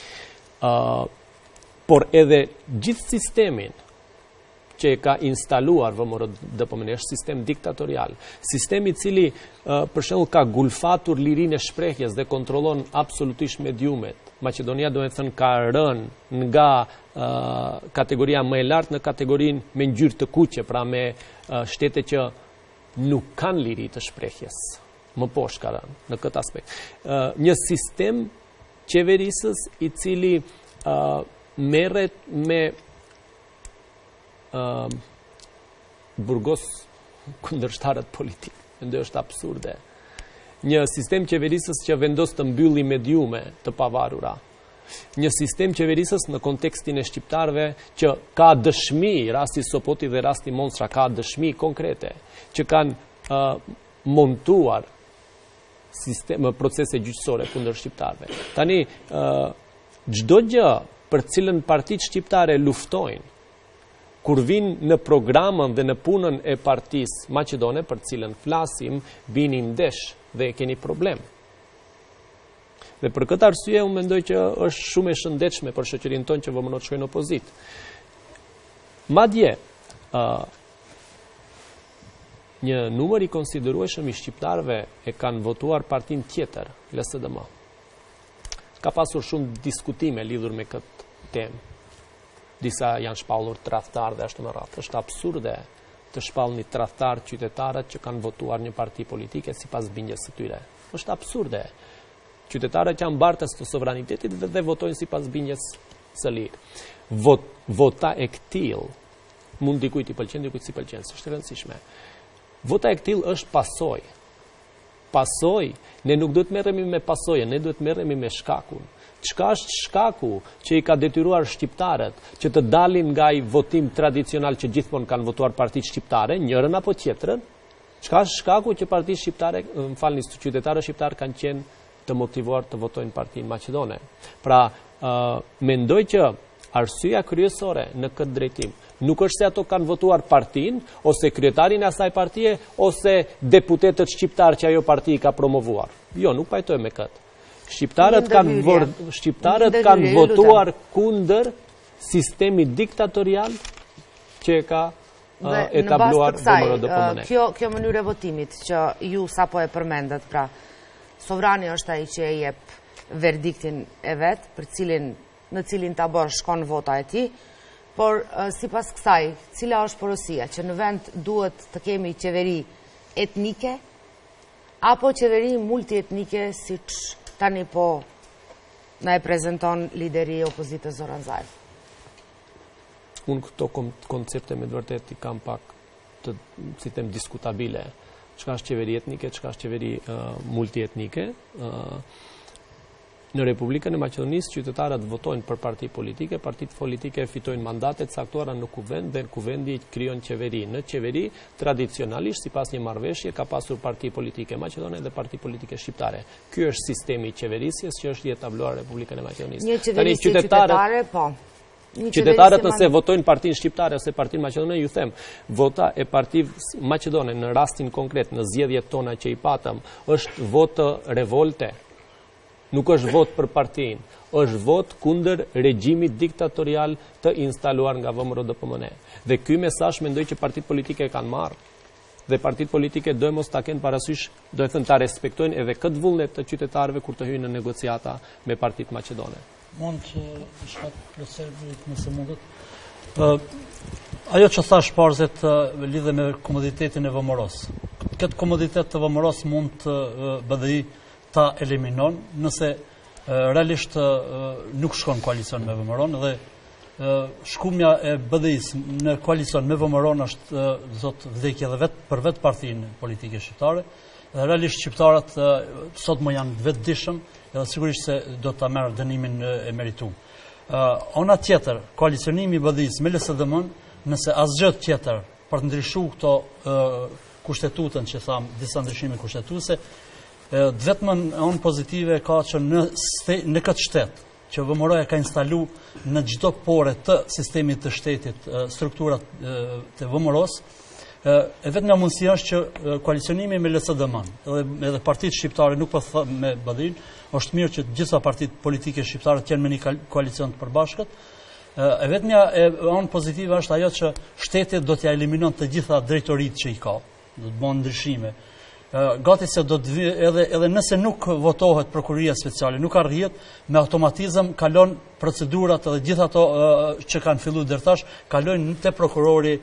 Por edhe gjithë sistemin që ka instaluar VMRO DPMN është sistem diktatorial, sistemi i cili për shembull ka gulfatur lirinë e shprehjes dhe kontrollon absolutisht mediumet. Maqedonia do të thënë ka rënë nga kategoria më e lartë në kategorinë me ngjyrë të kuqe, pra me shtete që nuk kanë liri të shprehjes. Më poshtë ka rënë në këtë aspekt. Një sistem qeverisës i cili merret me burgos kundërshtarët politik. Mendoj është absurde. Një sistem qeverisës që vendos të mbylli mediume të pavarura. Një sistem qeverisës në kontekstin e shqiptarve që ka dëshmi, rasti Sopoti dhe rasti Monstra, ka dëshmi konkrete, që kanë montuar procese gjyqësore kundër shqiptarve. Tani, çdo gjë për cilën partitë shqiptare luftojnë, kur vinë në programën dhe në punën e partisë maqedone për cilën flasim, bini ndesh dhe keni problem. Dhe për këtë arsye unë mendoj që është shumë e shëndetshme për shoqërinë tonë që vëmëno të shkojnë në opozitë. Madje, një numër i konsiderueshëm i shqiptarëve e kanë votuar partinë tjetër, LSDM. Ka pasur shumë diskutime lidhur me këtë temë. Disa janë shpallur tradhtar dhe ashtu me radhë. Është absurde të shpallni tradhtar qytetarët që kanë votuar një parti politike sipas bindjes së tyre. Është absurde. Qytetarët janë bartës të sovranitetit dhe votojnë sipas bindjes së lirë. Vota e këtill mund dikujt i pëlqen, dikujt si pëlqen, s'është e rëndësishme. Vota e këtill është pasojë. Pasojë, ne nuk duhet merremi me pasojën, ne duhet merremi me shkakun. Çka është shkaku që i ka detyruar shqiptarët që të dalin nga i votim tradicional që gjithmonë kanë votuar partitë shqiptare, njërën apo tjetrën? Çka është shkaku që partitë shqiptare, qytetarët shqiptar kanë qenë të motivuar të votojnë partinë maqedone? Pra, mendoj që arsyeja kryesore në këtë drejtim nuk është se ato kanë votuar partinë, ose kryetarin e asaj partie, ose deputetët shqiptar që ajo parti ka promovuar. Jo, nuk pajtoj me këtë. Shqiptarët kanë votuar kundër sistemi diktatorial që ka etabluar VMRO-DPMN. Kjo mënyrë e votimit që ju sapo e përmendet, pra sovrani është ai që e jep verdiktin e vet, në cilin tabor shkon vota e tij, por sipas kësaj, cila është porosia që në vend duhet të kemi qeveri etnike apo qeveri multietnike siç tani po na e prezenton lideri i opozitës Zoran Zaev? Unë këto koncepte me vërtet i kam pak të sistem diskutabile. Çka është qeveri etnike, çka është qeveri multietnike? Në Republikën e Maqedonisë qytetarët votojnë për parti politike, partitë politike fitojnë mandatet caktuara në kuvend dhe kuvendi krijon qeveri. Në qeveri tradicionalisht sipas një marrëveshje ka pasur parti politike maqedone dhe parti politike shqiptare. Ky është sistemi i qeverisjes që është i etabluar në Republikën e Maqedonisë. Një qeverisje qytetare, po. Qytetarët nëse votojnë partinë shqiptare ose partinë maqedone, ju them, vota e partive maqedone në rastin konkret, në zgjedhjet tona që i patëm, është votë revolte. Nuk është vot për partinë, është vot kundër regjimit diktatorial të instaluar nga VMRO-DPMN. Dhe ky mesazh mendoj që partitë politike kanë marrë. Dhe partitë politike do mos ta kenë parasysh, do të thënë ta respektojnë edhe këtë vullnet të qytetarëve kur të hyjnë në negociata me partitë maqedone. Mund të shkat plotësisht nëse mundet. Ajo që thash parzet lidhe me komoditetin e VMRO-s. Këtë komoditet të VMRO-s mund të BDI ta eliminon nëse realisht nuk shkon koalicion me VMRO-n dhe shkumja e BDI-s në koalicion me VMRO-n është zot vdekje dhe për vetë partinë politike shqiptare dhe realisht shqiptarët sot më janë vetëdijshëm edhe sigurisht se do ta merr dënimin e merituar. Ona tjetër, koalicionimi i BDI-s me LSDM-n, nëse asgjë tjetër për të ndryshuar këto kushtetutën që tham, disa ndryshime kushtetuese, vetëm onë pozitive ka që në këtë shtet, që VMRO-ja ka instalu në çdo pore të sistemit të shtetit strukturat të VMRO-s, e vetëm mundësia është që koalicionimi me LSDM-n, edhe partitë shqiptare nuk po them me BDI-n, është mirë që gjitha partitë politike shqiptare të jenë me një koalicion të përbashkët. E vetmja onë pozitive është ajo që shteti do t'ja eliminon të gjitha drejtoritë që i ka, do të bëhen ndryshime. Gati se do të edhe nëse nuk votohet prokuria speciale, nuk arrihet, me automatizëm kalon procedurat edhe gjithë ato që kanë filluar deri tash, kalojnë te prokurori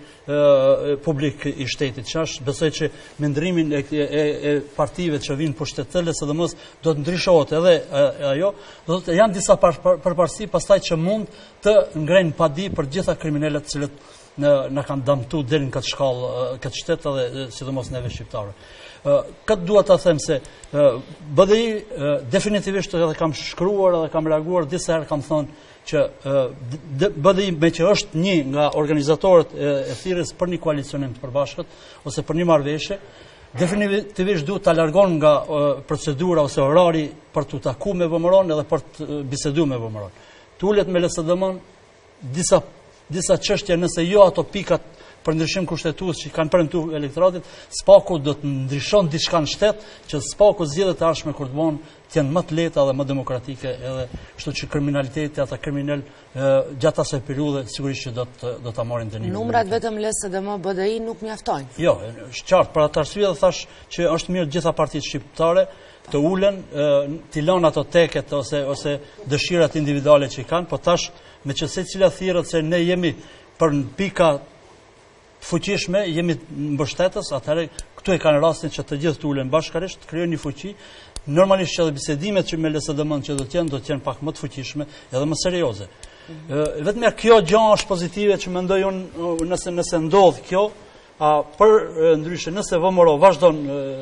publik i shtetit. Çash besoj që me ndrimin e partive që vinë pushtet të LSDM-s do të ndryshohet edhe ajo, do të janë disa përparësi pastaj që mund të ngrenë padi për gjitha kriminalet cilët në kanë dëmtu deri në këtë shkallë, këtë shtet edhe sidomos neve shqiptarë. Këtë dua ta them se BDI definitivisht edhe kam shkruar edhe kam reaguar disa herë, kam thënë që BDI me që është një nga organizatorët e thirrjes për një koalicionim të përbashkët ose për një marrëveshje, definitivisht duhet ta largon nga procedura ose orari për të takuar me VMRO-n edhe për të biseduar me VMRO-n. Tulet me LSDM disa çështje, nëse jo ato pikat për ndryshim kushtetues që kanë premtuar elektoratit, SPAK-u do të ndryshon diçka në shtet, që SPAK-u zgjedhjet e ardhshme kur të bëhen të jenë më të lehta dhe më demokratike, edhe kështu që kriminaliteti, ata kriminal gjatë asaj periudhe sigurisht që do ta marrin dënimin. Numrat vetëm LSDM BDI nuk mjaftojnë. Jo, është qartë, për atë arsye thash që është mirë gjitha partitë shqiptare të ulen, t'i lënë ato teket ose dëshirat individuale që i kanë, po tash me që secila thirrët se ne jemi për pika fuqishme, jemi mbështetës, atëherë këtu e kanë rastin që të gjithë të ulen bashkërisht, të krijojnë një fuqi. Normalisht që edhe bisedimet që me LSDM që do të jenë pak më të fuqishme edhe më serioze. Vetëm kjo gjë është pozitive që mendoj unë nëse ndodh kjo, për ndryshe nëse VMRO vazhdon,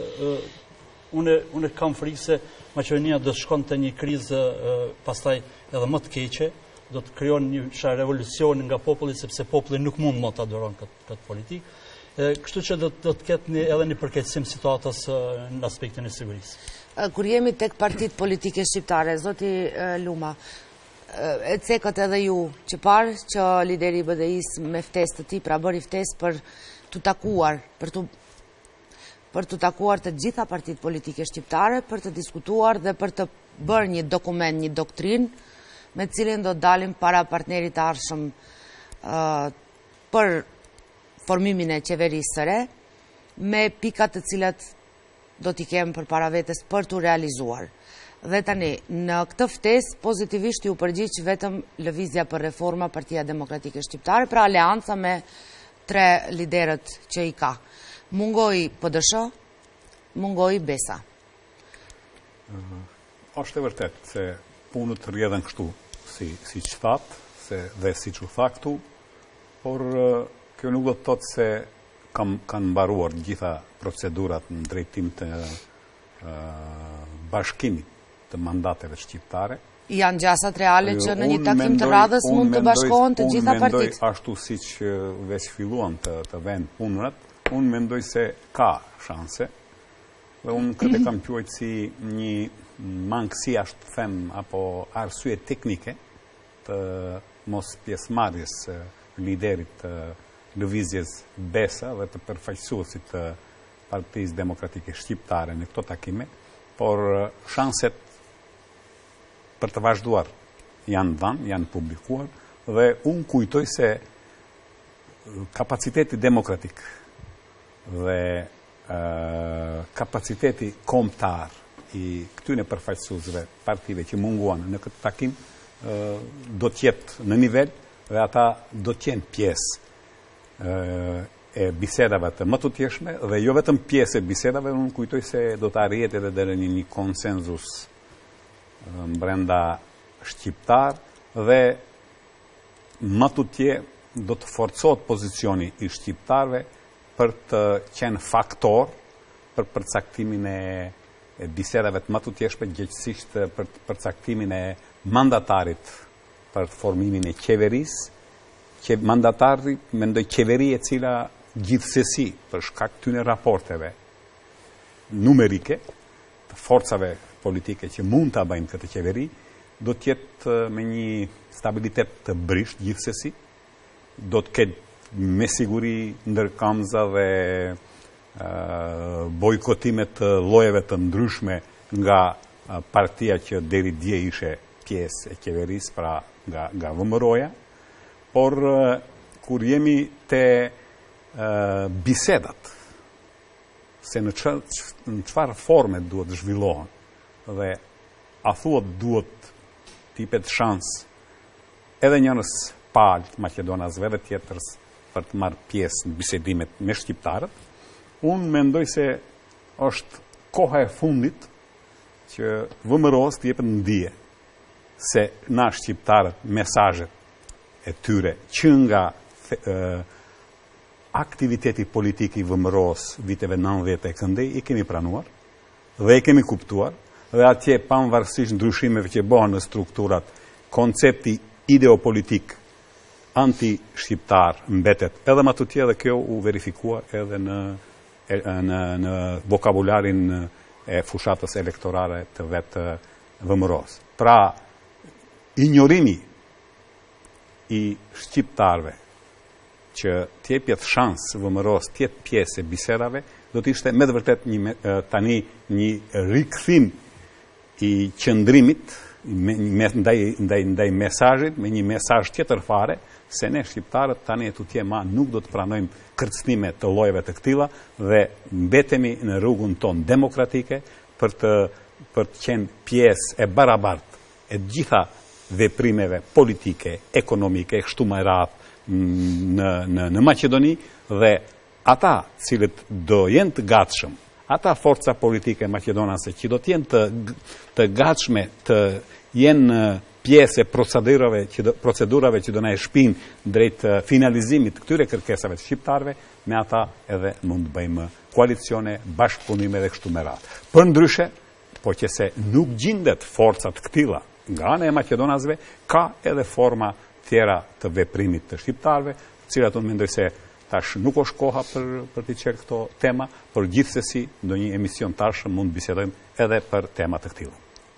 unë kam frikë se Maqedonia do të shkon te një krizë pastaj edhe më të keqe, do të krijon një çfarë revolucioni nga populli, sepse populli nuk mund më të adoron këtë politikë. Kështu që do të ketë edhe një përkeqësim situatës në aspektin e sigurisë. Kur jemi tek partitë politike shqiptare, zoti Luma, e cekët edhe ju që parë që lideri i BDI-s me ftesë të tij, pra bëri ftesë për të takuar, për të takuar të gjitha partitë politike shqiptare, për të diskutuar dhe për të bërë një dokument, një doktrinë me cilin do të dalim para partnerit të ardhshëm për formimin e qeverisë së re, me pikat të cilat do t'i kemë për para vetes për t'u realizuar. Dhe tani, në këtë ftesë pozitivisht ju përgjigj vetëm Lëvizja për Reforma, Partia Demokratike Shqiptare, pra aleanca me 3 liderët që i ka. Mungoi PDSH, mungoi BESA. Është e vërtet se punët rrjedhen kështu, si që thatë, dhe si që tha këtu, por kjo nuk do të thotë se kanë mbaruar gjitha procedurat në drejtim të bashkimit të mandateve shqiptare. Janë gjasat reale që në një takim të radhës mund të bashkohen të gjitha partitë. Unë mendoj ashtu si që veç filluan të vend punërat, unë mendoj se ka shanse, dhe unë këtë kam quajtur si një mangësi, ashtu të them, apo arsye teknike të mos pjesëmarrjes liderit të lëvizjes BESA dhe të përfaqësuesit të Partisë Demokratike Shqiptare në këto takime, por shanset për të vazhduar janë dhënë, janë publikuar, dhe unë kujtoj se kapaciteti demokratik dhe kapaciteti kombëtar i këtyre përfaqësuesve partive që munguan në këtë takim do të jetë në nivel dhe ata do të jenë pjesë e bisedave të më të tjeshme, dhe jo vetëm pjesë e bisedave, unë kujtoj se do të arrihet edhe deri në një konsenzus brenda shqiptar, dhe më të tje do të forcohet pozicioni i shqiptarve për të qenë faktor për përcaktimin e bisedave të më të tjeshme, gjithësisht për përcaktimin e mandatarit për formimin e qeverisë, që mandatari mendoj qeveri e cila gjithsesi për shkak këtyre raporteve numerike të forcave politike që mund ta bëjnë këtë qeveri, do të jetë me një stabilitet të brisht gjithsesi, do të ketë me siguri ndërkamza dhe bojkotimet të llojeve të ndryshme nga partia që deri dje ishe pjesë e qeverisë, pra nga VMRO-ja, por kur jemi te bisedat, se në çfarë forme duhet zhvillohen, dhe a thuhet duhet tipet shans edhe njërës palët Maqedonasve dhe tjetërës për të marrë pjesë në bisedimet me shqiptarët, unë mendoj se është koha e fundit që VMRO-s të jepet ndije se na shqiptarët mesazhet e tyre që nga aktiviteti politik i vëmëros viteve 90 e këndej i kemi pranuar dhe i kemi kuptuar dhe atje pavarësisht ndryshimeve që bëhen në strukturat, koncepti ideopolitik anti-shqiptar mbetet edhe më tutje dhe kjo u verifikua edhe në vokabularin e fushatës elektorale të vetë vëmëros. Pra, ignorimi i shqiptarve që t'jepjet shansë vëmëros t'jetë pjesë e bisedave, do t'ishte me të vërtet tani një rikthim i qëndrimit ndaj mesazhit, me një mesazh tjetër fare, se ne shqiptarët tani e tutje ma nuk do të pranojmë kërcënime të llojeve të këtilla dhe mbetemi në rrugën tonë demokratike për të qenë pjesë e barabartë e gjitha veprimeve politike, ekonomike, kështu më radhë në Maqedoni dhe ata cilët do jenë të gatshëm, ata forca politike maqedonase që do të jenë të gatshme të jenë pjesë e procedurave që do na e shpinë drejt finalizimit të këtyre kërkesave të shqiptarve, me ata edhe mund të bëjmë koalicione, bashkëpunime dhe kështu me radhë. Përndryshe, po që se nuk gjendet forca të këtilla nga ana e maqedonasve, ka edhe forma tjera të veprimit të shqiptarve, cilat unë mendoj se tash nuk është koha për të qenë këto tema, por gjithsesi ndonjë emision tashëm mund bisedojmë edhe për tema të këtilla.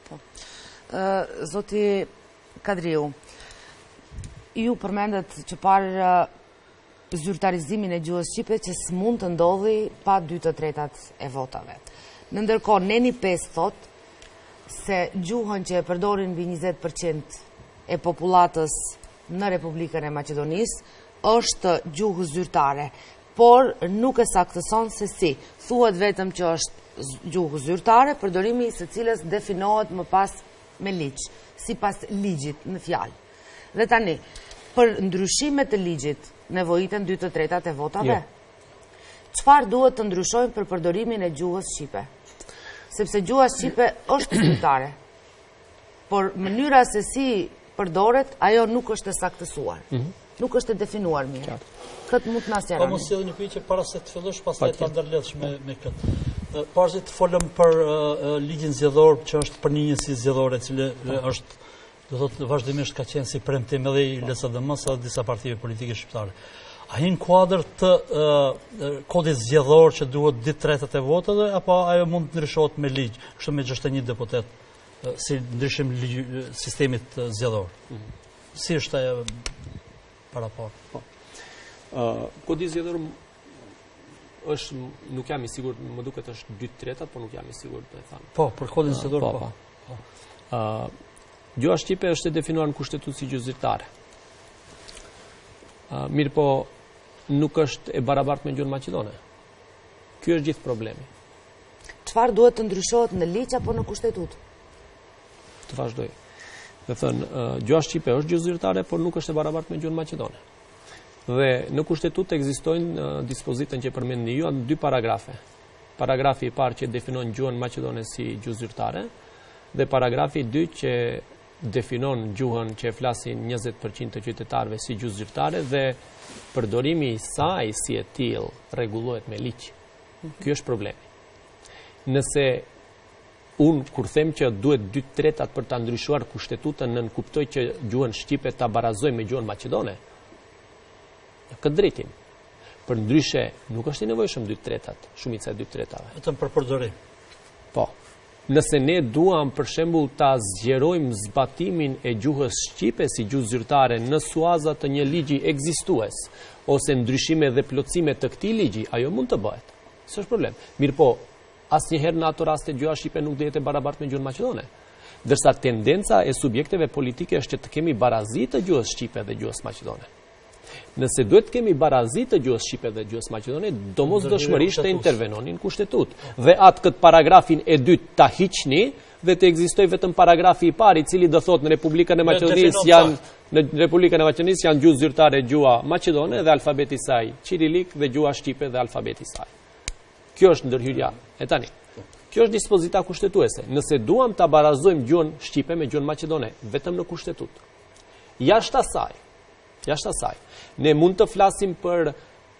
Zoti Kadriu, ju përmendet që parë zyrtarizimin e gjuhës shqipe që s'mund të ndodhi pa 2/3 e votave. Në ndërkohë, Neni 5 thot se gjuhën që e përdorin mbi 20% e popullatës në Republikën e Maqedonisë është gjuhë zyrtare, por nuk e saktëson se si. Thuhet vetëm që është gjuhë zyrtare, përdorimi i së cilës definohet më pas me ligj, sipas ligjit në fjalë. Dhe tani, për ndryshimet të ligjit nevojiten 2/3 e votave? Çfarë duhet të ndryshojmë për përdorimin e gjuhës shqipe? Sepse gjuha shqipe është zyrtare, por mënyra se si përdoret, ajo nuk është e saktësuar. Nuk është e definuar mirë. Këtë mund të na sqaroni. Po mos sjellni një pyetje para se të fillosh, pastaj ta ndërlidhsh me këtë. Pasi të folëm për ligjin zgjedhor, që është për një njësi zgjedhore, e cila është, do thotë, vazhdimisht ka qenë si premtim edhe i LSDM-s edhe disa partive politike shqiptare. A hin kuadër të kodit zgjedhor që duhet 2/3 e votave, apo ajo mund të ndryshohet me ligj, kështu me 61 deputet, si ndryshim sistemit zgjedhor? Si është ajo para parë? Kodi zgjedhor është, nuk jam i sigurt, më duket është 2/3, por nuk jam i sigurt të e them. Po, për kodin zgjedhor po. Gjuha shqipe është e definuar në kushtetutë si gjuhë zyrtare. Mirë po, nuk është e barabartë me gjuhën maqedone. Ky është gjithë problemi. Çfarë duhet të ndryshohet në ligj apo në kushtetutë? Të vazhdoj. Dhe thënë, gjuha shqipe është gjuhë zyrtare, por nuk është e barabartë me gjuhën maqedone. Dhe në kushtetutë ekzistojnë dispozitën që përmendni ju në 2 paragrafe. Paragrafi i parë që definon gjuhën maqedone si gjuhë zyrtare dhe paragrafi i 2 që definon gjuhën që e flasin 20% të qytetarëve si gjuhë zyrtare dhe përdorimi i saj si e tillë rregullohet me ligj. Ky është problemi. Nëse unë kur them që duhet 2/3 për ta ndryshuar kushtetutën, nën kuptoj që gjuhën shqipe ta barazoj me gjuhën maqedone. Këtë drejtim. Për ndryshe nuk është i nevojshëm 2/3, shumica e 2/3. Vetëm për përdorim. Po. Nëse ne duam për shembull ta zgjerojmë zbatimin e gjuhës shqipe si gjuhë zyrtare në suaza të një ligji ekzistues ose ndryshime dhe plotësime të këtij ligji, ajo mund të bëhet. S'është problem. Mirë po, asnjëherë në ato raste gjuha shqipe nuk do jetë e barabartë me gjuhën maqedone. Ndërsa tendenca e subjekteve politike është që të kemi barazi të gjuhës shqipe dhe gjuhës maqedone. Nëse duhet të kemi barazi të gjuhës shqipe dhe gjuhës maqedone, domosdoshmërisht të intervenonin kushtetutë. Dhe atë këtë paragrafin e 2 ta hiqni dhe të ekzistojë vetëm paragrafi i parë i cili do thotë në Republikën e Maqedonisë janë gjuhë zyrtare gjuha maqedone dhe alfabeti i saj çirilik dhe gjuha shqipe dhe alfabeti i saj. Kjo është ndërhyrja e tani. Kjo është dispozita kushtetuese. Nëse duam ta barazojmë gjuhën shqipe me gjuhën maqedone vetëm në kushtetutë. Jashtë asaj, ne mund të flasim për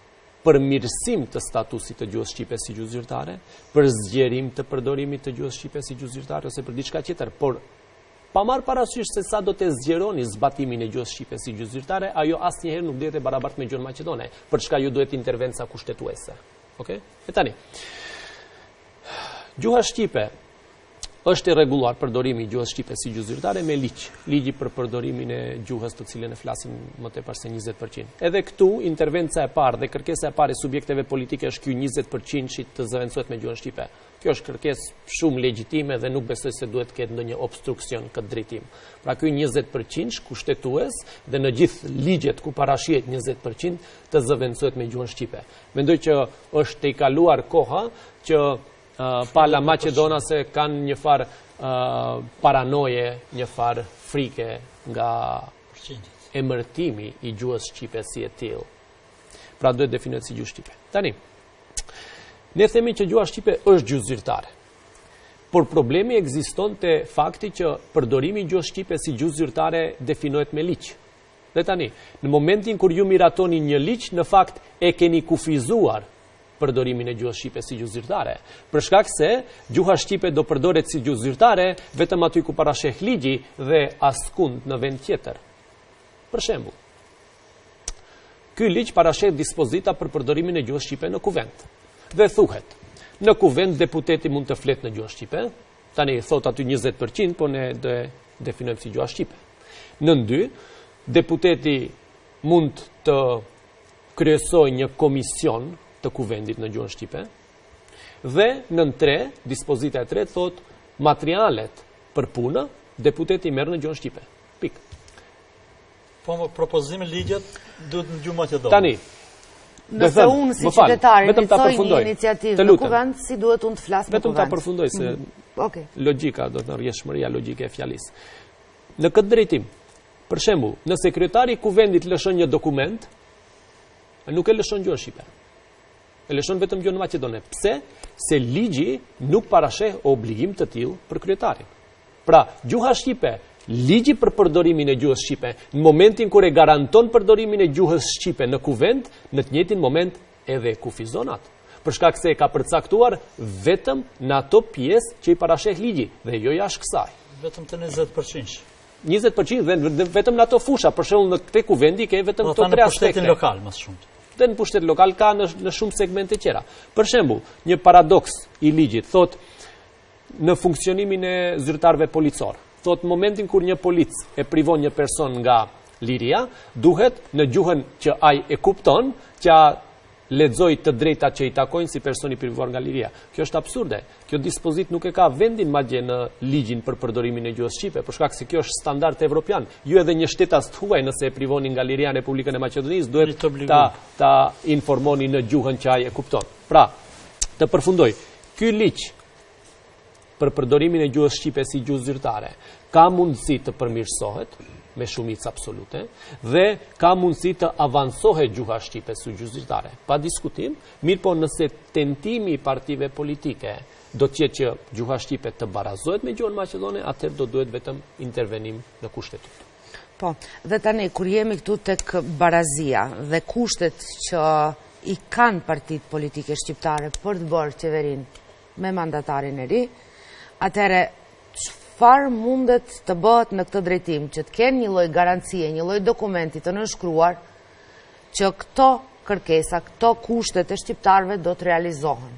përmirësim të statusit të gjuhës shqipe si gjuhë zyrtare, për zgjerim të përdorimit të gjuhës shqipe si gjuhë zyrtare ose për diçka tjetër, por pa marrë parasysh se sa do të zgjeroni zbatimin e gjuhës shqipe si gjuhë zyrtare, ajo asnjëherë nuk duhet e barabartë me gjuhën maqedone, për çka ju duhet intervenca kushtetuese. Okej? E tani. Gjuha shqipe është e rregulluar përdorimi i gjuhës shqipe si gjuhë zyrtare me ligj. Ligji për përdorimin e gjuhës të cilën e flasim më tepër se 20%. Edhe këtu intervenca e parë dhe kërkesa e parë e subjekteve politike është ky 20% të zëvendësohet me gjuhën shqipe. Kjo është kërkesë shumë legjitime dhe nuk besoj se duhet të ketë ndonjë obstruksion këtë drejtim. Pra ky 20% kushtetues dhe në gjithë ligjet ku parashihet 20% të zëvendësohet me gjuhën shqipe. Mendoj që është e kaluar koha që pala maqedonase kanë një farë paranoje, një farë frike nga emërtimi i gjuhës shqipe si e tillë. Pra duhet definohet si gjuhë shqipe. Tani, ne themi që gjuha shqipe është gjuhë zyrtare. Por problemi ekziston te fakti që përdorimi i gjuhës shqipe si gjuhë zyrtare definohet me ligj. Dhe tani, në momentin kur ju miratoni një ligj, në fakt e keni kufizuar përdorimin e gjuhës shqipe si gjuhë zyrtare. Për shkak se gjuha shqipe do përdoret si gjuhë zyrtare vetëm aty ku parasheh ligji dhe askund në vend tjetër. Për shembull, ky ligj parasheh dispozita për përdorimin e gjuhës shqipe në kuvent. Dhe thuhet, në kuvent deputeti mund të flet në gjuhë shqipe. Tani thot aty 20%, po ne do e definojmë si gjuha shqipe. Në 2, deputeti mund të kryesojë një komision të kuvendit në gjuhën shqipe. Dhe në 3, dispozita e 3 thot materialet për punë deputeti merr në gjuhën shqipe. Pik. Po më propozimi ligjet duhet në gjuhë maqedone. Tani, nëse unë si qytetari inicioj një iniciativë në kuvent, si duhet unë të flas në kuvent? Vetëm ta përfundoj se logjika do të rrjedhshmëria logjike e fjalisë. Në këtë drejtim, për shembull, nëse kryetari i kuvendit lëshon një dokument, nuk e lëshon gjuhën shqipe. E lëshon vetëm gjuhën maqedone. Pse? Se ligji nuk parasheh obligim të tillë për kryetarin. Pra, gjuha shqipe, ligji për përdorimin e gjuhës shqipe, në momentin kur e garanton përdorimin e gjuhës shqipe në kuvent, në të njëjtin moment edhe e kufizon atë. Për shkak se e ka përcaktuar vetëm në ato pjesë që i parasheh ligji dhe jo jashtë kësaj. Vetëm të 20%. 20% dhe vetëm në ato fusha, për shembull në këtë kuvendi ke vetëm këto 3 aspekte. Në pushtetin lokal më shumë. Dhe në pushtet lokal ka në shumë segmente tjera. Për shembull, një paradoks i ligjit thot në funksionimin e zyrtarëve policor. Thot në momentin kur një polic e privon një person nga liria, duhet në gjuhën që ai e kupton, që lexoj të drejtat që i takojnë si personi privuar nga liria. Kjo është absurde. Kjo dispozit nuk e ka vendin madje në ligjin për përdorimin e gjuhës shqipe, për shkak se kjo është standard evropian. Ju edhe një shtetas të huaj nëse e privoni nga liria në Republikën e Maqedonisë, duhet ta informoni në gjuhën që ai e kupton. Pra, të përfundoj, ky ligj për përdorimin e gjuhës shqipe si gjuhë zyrtare ka mundësi të përmirësohet me shumicë absolute dhe ka mundësi të avansohet gjuha shqipe si gjuhë zyrtare. Pa diskutim, mirë po nëse tentimi i partive politike do të jetë që gjuha shqipe të barazohet me gjuhën maqedone, atëherë do duhet vetëm intervenim në kushtetutë. Po, dhe tani kur jemi këtu tek barazia dhe kushtet që i kanë partitë politike shqiptare për të bërë qeverinë me mandatarin e ri, atëherë çfarë mundet të bëhet në këtë drejtim, që të kenë një lloj garancie, një lloj dokumenti të nënshkruar që këto kërkesa, këto kushtet e shqiptarëve do të realizohen?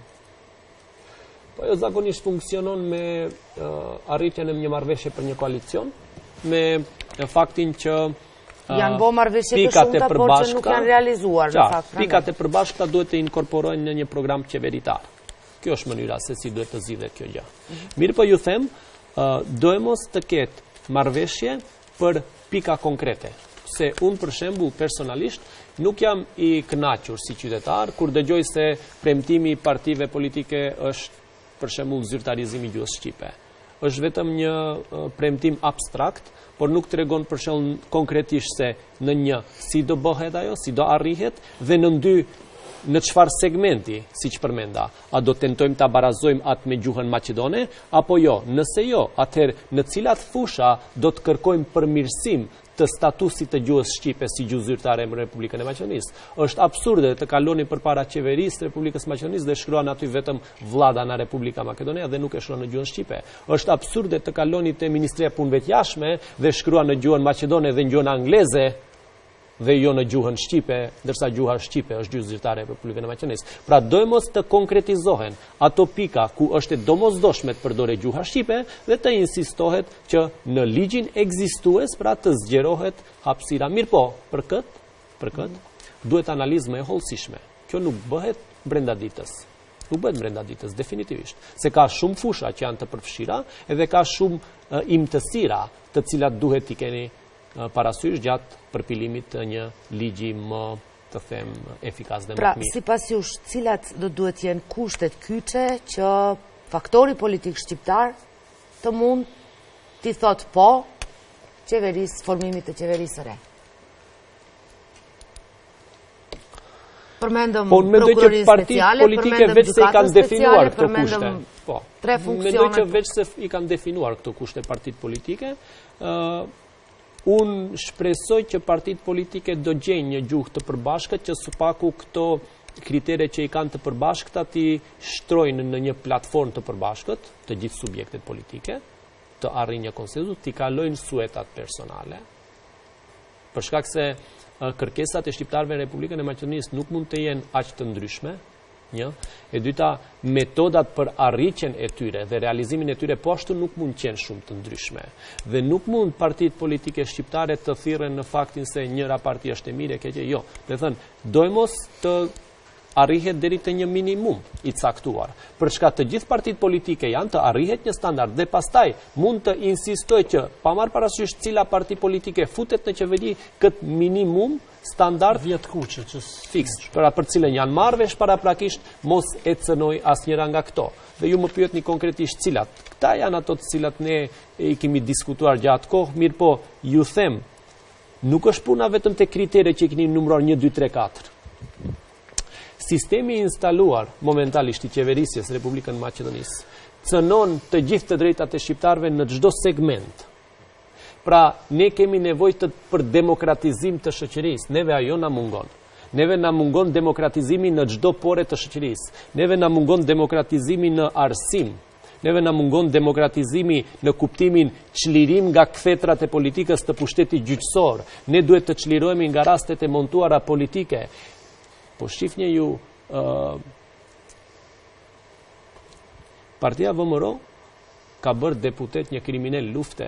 Po jo zakonisht funksionon me arritjen e një marrëveshje për një koalicion, me faktin që janë bërë marrëveshje të shumta, por që nuk janë realizuar në fakt. Pikat e përbashkëta duhet të inkorporojnë në një program qeveritar. Kjo është mënyra se si duhet të zgjidhet kjo gjë. Mirë po ju them, dojmos të ketë marrëveshje për pika konkrete. Se unë për shembull personalisht nuk jam i kënaqur si qytetar kur dëgjoj se premtimi i partive politike është për shembull zyrtarizimi i gjuhës shqipe. Është vetëm një premtim abstrakt, por nuk tregon për shembull konkretisht se në një si do bëhet ajo, si do arrihet dhe në 2 në çfarë segmenti, siç përmenda. A do tentojmë ta barazojmë atë me gjuhën maqedone apo jo? Nëse jo, atëherë në cilat fusha do të kërkojmë përmirësim të statusit të gjuhës shqipe si gjuhë zyrtare në Republikën e Maqedonisë. Është absurde të kaloni përpara qeverisë të Republikës së Maqedonisë dhe shkruan aty vetëm vllada na Republika Makedonia dhe nuk e shkruan në gjuhën shqipe. Është absurde të kaloni te Ministria e Punëve të Jashtme dhe shkruan në gjuhën maqedone dhe në gjuhën angleze dhe jo në gjuhën shqipe, ndërsa gjuha shqipe është gjuhë zyrtare e Republikën e Maqedonisë. Pra dojmos të konkretizohen ato pika ku është e domosdoshme të përdore gjuha shqipe dhe të insistohet që në ligjin ekzistues pra të zgjerohet hapësira. Mirë po, për këtë duhet analizë më e hollësishme. Kjo nuk bëhet brenda ditës. Nuk bëhet brenda ditës, definitivisht. Se ka shumë fusha që janë të përfshira edhe ka shumë imtësira të cilat duhet t'i keni parasysh gjatë përpilimit të një ligji më, të them, efikas dhe më të mirë. Pra, sipas jush, cilat do duhet jenë kushtet kyçe që faktori politik shqiptar të mund t'i thot po formimit të qeverisë së re? Përmendëm prokurorinë speciale, përmendëm gjykatën speciale, përmendëm tre funksionet. Mendoj që veç se i kanë definuar këto kushte partitë politike, unë shpresoj që partitë politike do gjejnë një gjuhë të përbashkët që së paku këto kritere që i kanë të përbashkëta ti shtrojnë në një platformë të përbashkët të gjithë subjektet politike, të arrijnë një konsenzus, t'i kalojnë suetat personale. Për shkak se kërkesat e shqiptarëve në Republikën e Maqedonisë nuk mund të jenë aq të ndryshme. E dyta, metodat për arritjen e tyre dhe realizimin e tyre po ashtu nuk mund qenë shumë të ndryshme. Dhe nuk mund partitë politike shqiptare të thirren në faktin se njëra parti është e mirë, keqe. Jo, do thënë, dojmos të arrihet deri te një minimum i caktuar. Për shkak të gjithë partitë politike janë të arrihet një standard dhe pastaj mund të insistoj që pa marrë parasysh cila parti politike futet në qeveri këtë minimum standard fiks, për cilën janë marrë vesh paraprakisht mos e cënoj asnjëra nga këto. Dhe ju më pyetni konkretisht cilat. Këta janë ato të cilat ne i kemi diskutuar gjatë kohë, mirë po ju them, nuk është puna vetëm te kriteret që i keni numëruar 1, 2, 3, 4. Sistemi instaluar momentalisht i qeverisjes Republikën Maqedonisë cënon të gjithë të drejtat e shqiptarëve në çdo segment. Pra, ne kemi nevojë për demokratizim të shoqërisë, neve ajo na mungon. Neve na mungon demokratizimi në çdo pore të shoqërisë. Neve na mungon demokratizimi në arsim. Neve na mungon demokratizimi në kuptimin çlirim nga kthetrat e politikës të pushtetit gjyqësor. Ne duhet të çlirohemi nga rastet e montuara politike. Po shifni ju, Partia VMRO ka bërë deputet një kriminal lufte.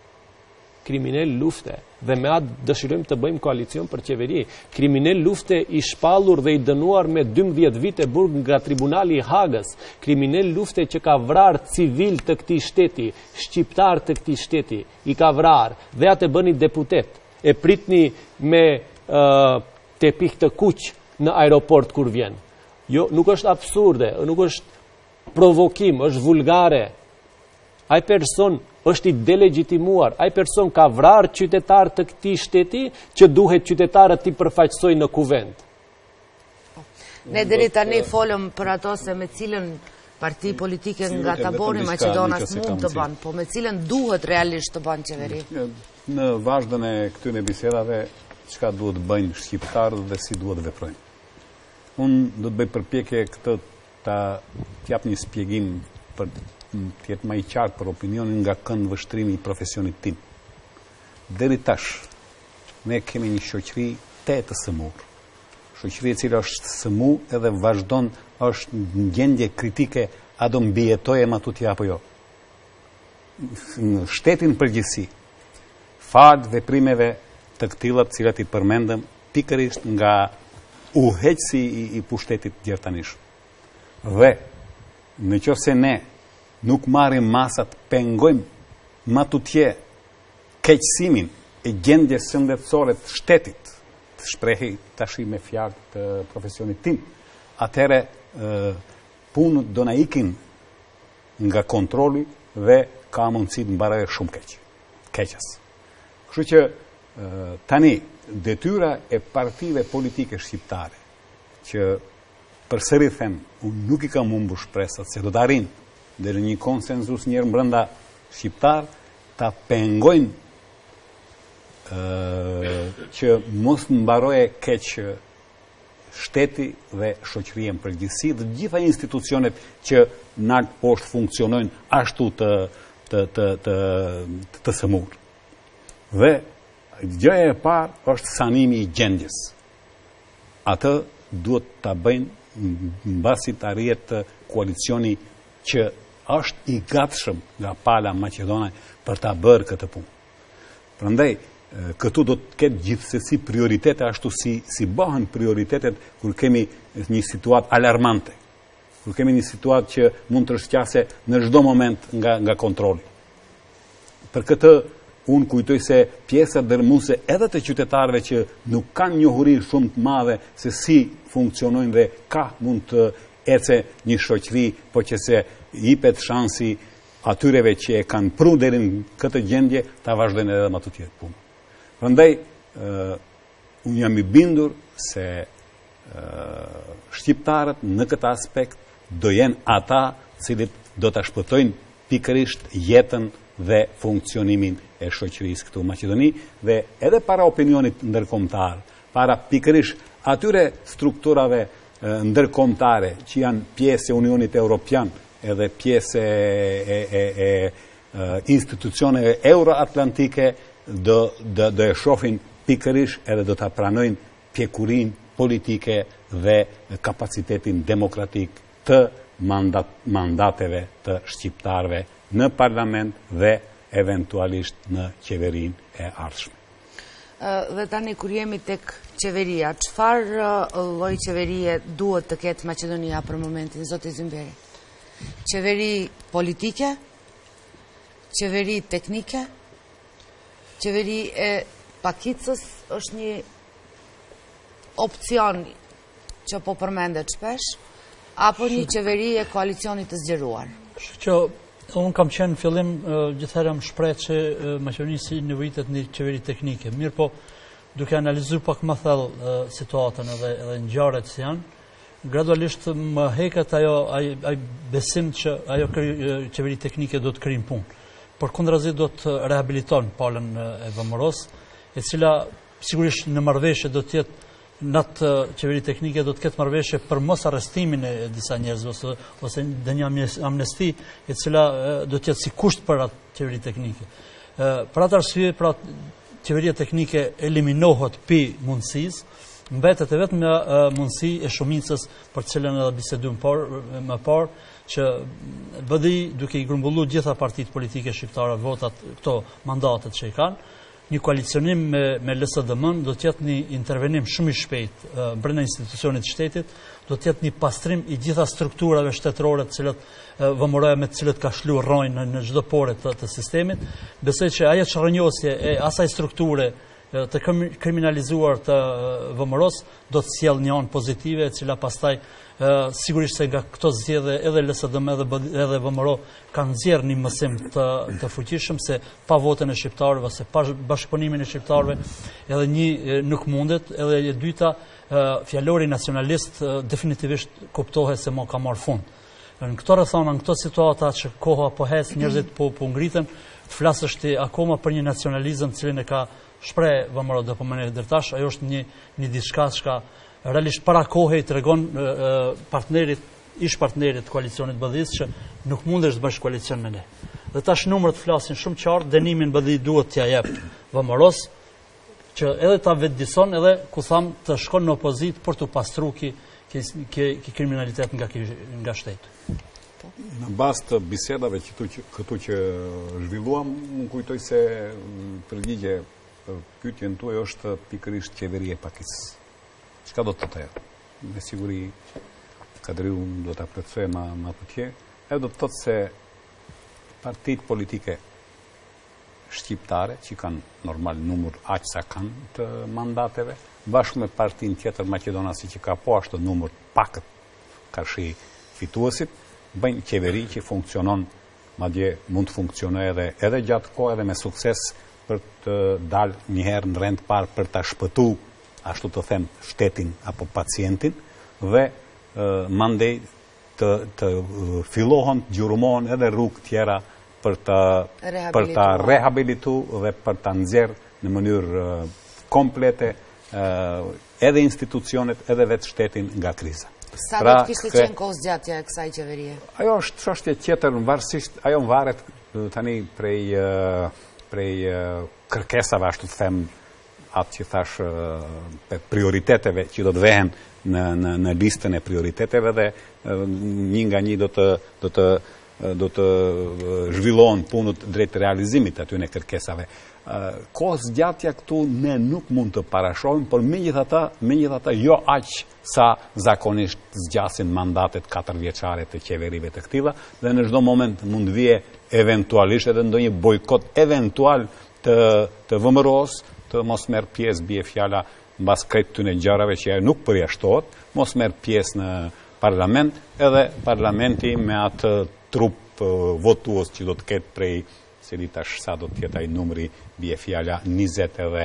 Dhe me atë dëshirojmë të bëjmë koalicion për qeveri. Kriminal lufte i shpallur dhe i dënuar me 12 vite burg nga tribunali i Hagës. Kriminal lufte që ka vrarë civil të këtij shteti, shqiptar të këtij shteti, i ka vrarë dhe atë e bëni deputet. E pritni me tepih të kuq në aeroport kur vjen. Jo, nuk është absurde, nuk është provokim, është vulgare. Ai person është i delegitimuar, ai person ka vrarë qytetar të këtij shteti që duhet qytetarët t'i përfaqësojnë në kuvent. Ne deri tani folëm për ato se me cilën parti politike nga tabori Maqedonas mund të banë, po me cilën duhet realisht të banë qeveri. Në vazhdën e këtyre bisedave, çka duhet bëjnë shqiptarët dhe si duhet veprojnë. Unë do të bëj përpjekje këtë t'jap një spjegim për t'jetë më i qartë për opinionin nga kënd vështrimi i profesionit tim. Deri tash, ne kemi një shoqëri të sëmur. Shoqëri e cila është sëmu edhe vazhdon është në gjendje kritike a do mbijetojmë atutje apo jo. Në shtetin përgjithësi, fakt veprimeve të këtillat cilat i përmendëm pikërisht nga uheqësi i pushtetit gjertanisht. Dhe në qoftë se ne nuk marrim masat, pengojmë matutje keqësimin e gjendjes shëndetësore të shtetit, të shprehi tashi me fjalë të profesionit tim, atëherë punët do na ikin nga kontrolli dhe ka mundësi të mbarojë shumë keqës. Kështu që tani detyra e partive politike shqiptare që përsëri them, unë nuk i kam humbur shpresat se do të arrijnë dhe një konsenzus njërë mbrënda shqiptar ta pengojnë që mos mbaroje keq shteti dhe shoqëria në përgjithësi dhe gjitha institucionet që nalt poshtë funksionojnë ashtu të sëmur. Dhe gjëja e parë është sanimi i gjendjes. Atë duhet ta bëjnë mbasi të arrihet koalicioni që është i gatshëm nga pala Maqedonane për ta bërë këtë punë. Prandaj këtu do të ketë gjithsesi prioritete ashtu si bëhen prioritetet kur kemi një situatë alarmante, kur kemi një situatë që mund të rrshqase në çdo moment nga kontrolli. Për këtë unë kujtoj se pjesa dërmuese edhe të qytetarëve që nuk kanë njohuri shumë të madhe se si funksionojnë dhe ka mund të ecë një shoqëri, po që se jepet shansi atyreve që e kanë pru deri në këtë gjendje ta vazhdojnë edhe më të tjerë punë. Prandaj unë jam i bindur se shqiptarët në këtë aspekt do jenë ata cilët do ta shpëtojnë pikërisht jetën dhe funksionimin e shoqërisë këtu në Maqedoni dhe edhe para opinionit ndërkombëtar, para pikërisht atyre strukturave ndërkombëtare që janë pjesë e Unionit Evropian edhe pjesë e institucioneve euroatlantike do e shohin pikërisht edhe do ta pranojnë pjekurinë politike dhe kapacitetin demokratik të mandateve të shqiptarëve në parlament dhe eventualisht në qeverinë e ardhshme. Dhe tani kur jemi tek qeveria, çfarë lloj qeverie duhet të ketë Maqedonia për momentin, zoti Zimberi? Qeveri politike, qeveri teknike, qeveri e pakicës është një opcion që po përmendet shpesh, apo një qeveri e koalicionit të zgjeruar? Unë kam qenë në fillim gjithherë më shpreh që Maqedonia si nevojitet një qeveri teknike. Mirë po, duke analizuar pak më thellë situatën edhe ngjarjet që janë, gradualisht më heket ai besim që ajo qeveri teknike do të krijë punë. Përkundrazi do të rehabiliton palën e VMRO-s, e cila sigurisht në marrëveshje do të jetë në atë qeveri teknike do të ketë marrëveshje për mos arrestimin e disa njerëzve ose dhe një amnesti e cila do të jetë si kusht për atë qeveri teknike. Për atë arsye, pra qeveria teknike eliminohet pi mundësisë, mbetet e vetëm mundësi e shumicës për të cilën edhe bisedojmë më parë, që BDI duke i grumbulluar gjitha partitë politike shqiptare votat këto mandatet që i kanë, një koalicionim me LSDM do të jetë një intervenim shumë i shpejt brenda institucionit të shtetit, do të jetë një pastrim i gjitha strukturave shtetërore të cilët VMRO-ja me të cilët ka shluar rrojnë në çdo pore të sistemit. Besoj që ajo çrrënjosje e asaj strukture të kriminalizuar të VMRO-s do të sjellë një anë pozitive e cila pastaj sigurisht se nga këto zgjedhje edhe LSDM edhe VMRO kanë nxjerrë një mësim të fuqishëm se pa votën e shqiptarëve ose pa bashkëpunimin e shqiptarëve edhe një nuk mundet, edhe e dyta fjalori nacionalist definitivisht kuptohet se mo ka marrë fund. Në këto rrethana, në këto situata që koha po hes, njerëzit po ngritën, të flasësh ti akoma për një nacionalizëm cilin e ka shpreh VMRO dhe po më deri tash, ajo është një diçka që realisht para kohë i tregon ish partnerit koalicionit BDI-s që nuk mundesh të bësh koalicion me ne. Dhe tash numrat flasin shumë qartë, dënimin BDI duhet t'ia jep VMRO-s që edhe ta vetëdijson edhe ku tham të shkon në opozitë për të pastruar ki kriminalitet nga shteti. Në bazë të bisedave këtu që zhvilluam, më kujtoj se përgjigje për pyetjen tuaj është pikërisht qeveria e pakicës. Çka do të thotë? Me siguri Kadriu do ta plotësojë më tutje, edhe do të thotë se partitë politike shqiptare që kanë normal numër aq sa kanë të mandateve, bashkë me partinë tjetër maqedonase që ka po ashtu numër pak karshi fituesit, bëjnë qeveri që funksionon, madje mund të funksionojë edhe gjatë kohë edhe me sukses për të dalë një herë në rend parë për ta shpëtuar, ashtu të them, shtetin apo pacientin dhe mandej të fillohen, gjurumohen edhe rrugë tjera për ta rehabilituar dhe për ta nxjerrë në mënyrë komplete edhe institucionet edhe vetë shtetin nga kriza. Sa do të kishte qenë kohë zgjatja e kësaj qeverie? Ajo është çështje tjetër, varësisht ajo varet tani prej kërkesave, ashtu të them, atë që thash, prioriteteve që do të vehen në listën e prioriteteve, dhe një nga një do të zhvillohen punët drejt realizimit aty në kërkesave. Kohë zgjatja këtu ne nuk mund të parashohim, por megjithatë jo aq sa zakonisht zgjasin mandatet 4 vjeçare të qeverive të këtilla, dhe në çdo moment mund vije eventualisht edhe ndonjë bojkot eventual të VMRO-s, të mos merr pjesë, bie fjala mbas krejt këtyre gjërave që ajo nuk përjashtohet, mos merr pjesë në parlament, edhe parlamenti me atë trup votues që do të ketë prej, cili tash sa do të jetë ai numri, bie fjala 20 edhe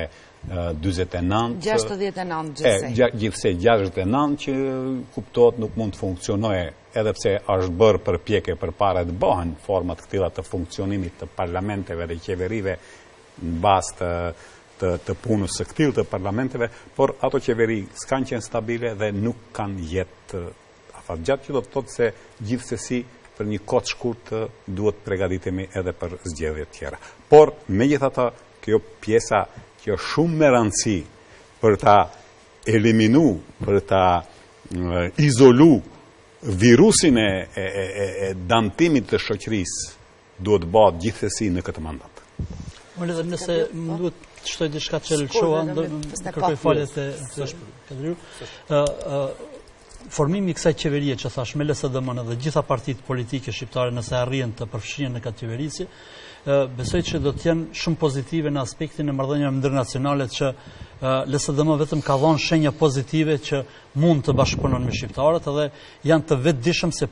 49. 69 gjithsej 69 që kuptohet nuk mund të funksionojë, edhe pse është bërë përpjekje përpara të bëhen format këtilla të funksionimit të parlamenteve dhe qeverive në bazë të punës së këtillë të parlamenteve, por ato qeveri s'kan qenë stabile dhe nuk kanë jetë afatgjatë, që do të thotë se gjithsesi për një kohë të shkurtë duhet përgatitemi edhe për zgjedhje të tjera. Por megjithatë, kjo pjesa që është shumë me rëndësi për ta eliminu, për ta izolu virusin e damtimit të shoqërisë, duhet bëhet gjithsesi në këtë mandat. Edhe nëse më duhet të shtoj diçka që lëshova, kërkoj falje të Kadriu. Formimi i kësaj qeverie që thash me LSDM-n dhe gjitha partitë politike shqiptare, nëse arrin të përfshihen në këtë qeverisje, besoj që do të jenë shumë pozitive në aspektin e marrëdhënieve ndërnacionale, që LSDM vetëm ka dhënë shenja pozitive që mund të bashkëpunon me shqiptarët, edhe janë të vetëdijshëm se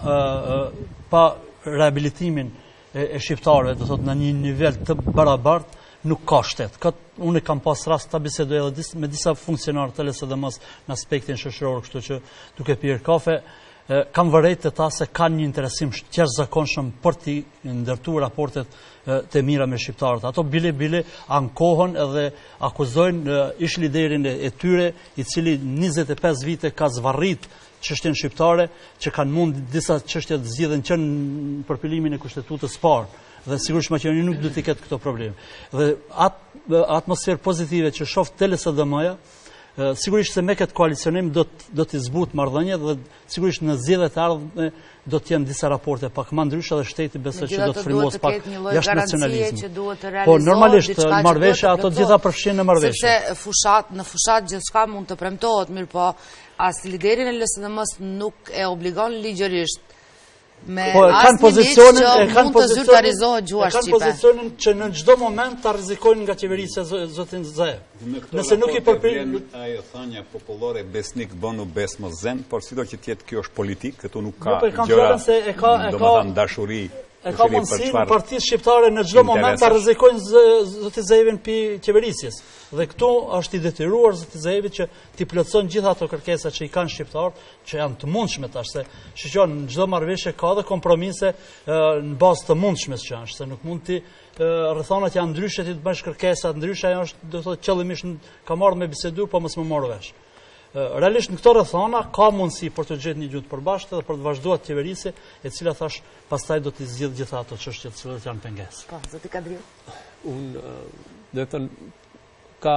pa rehabilitimin e shqiptarëve, do thotë në një nivel të barabartë, nuk ka shtet. Unë kam pas rast ta bisedoj edhe me disa funksionarë të LSDM-s në aspektin shoqëror, kështu që duke pirë kafe, kam vërejt të ta se kanë një interesim jashtëzakonshëm për t'i ndërtuar raportet të mira me shqiptarët. Ato bile ankohen edhe akuzojnë ish liderin e tyre, i cili 25 vite ka zvarrit çështjen shqiptare, që kanë mund disa çështje të zgjidhen që në përpilimin e kushtetutës parë. Dhe sigurisht Maqedonia nuk do të ketë këto probleme. Dhe atmosferë pozitive që shoh LSDM-ja, sigurisht se me këtë koalicionim do të zbut marrëdhëniet, dhe sigurisht në zgjedhjet e ardhme do të jenë disa raporte pak më ndryshe, dhe shteti besoj që do të frymos pak jashtë nacionalizmit. Po normalisht marrëveshja ato gjitha përfshin në marrëveshje. Sepse në fushat gjithçka mund të premtohet, mirë po as liderin e LSDM-s nuk e obligon ligjërisht me asnjë ligj që mund të zyrtarizohet gjua shqipe. Kanë pozicionin që në çdo moment ta rrezikojnë nga qeverisja zotin Zaev. Nëse nuk i përpiqen ajo thënia popullore, besnik bonu bes mos zen, por sido që tjetë kjo është politik, këtu nuk ka gjëra, domethënë dashuri. E ka mundësi në partitë shqiptare në çdo moment ta rrezikojnë zotin Zaevin pi qeverisjes. Dhe këtu është i detyruar zoti Zaevi që t'i plotëson gjitha ato kërkesa që i kanë shqiptarët, që janë të mundshme tash, se shqiptar në çdo marrëveshje ka dhe kompromise në bazë të mundshmes që është, se nuk mund ti rrethonat janë ndryshe, ti të bësh kërkesa ndryshe, ajo është, do thotë, qëllimisht ka marrë me biseduar, po mos më marrë vesh. Realisht në këto rrethona ka mundësi për të gjetur një gjë të përbashkët dhe për të vazhduar qeverisje, e cila thash pastaj do të zgjidhë gjitha ato çështje të cilat janë pengesë. Po, zoti Kadriu. Unë do të thënë ka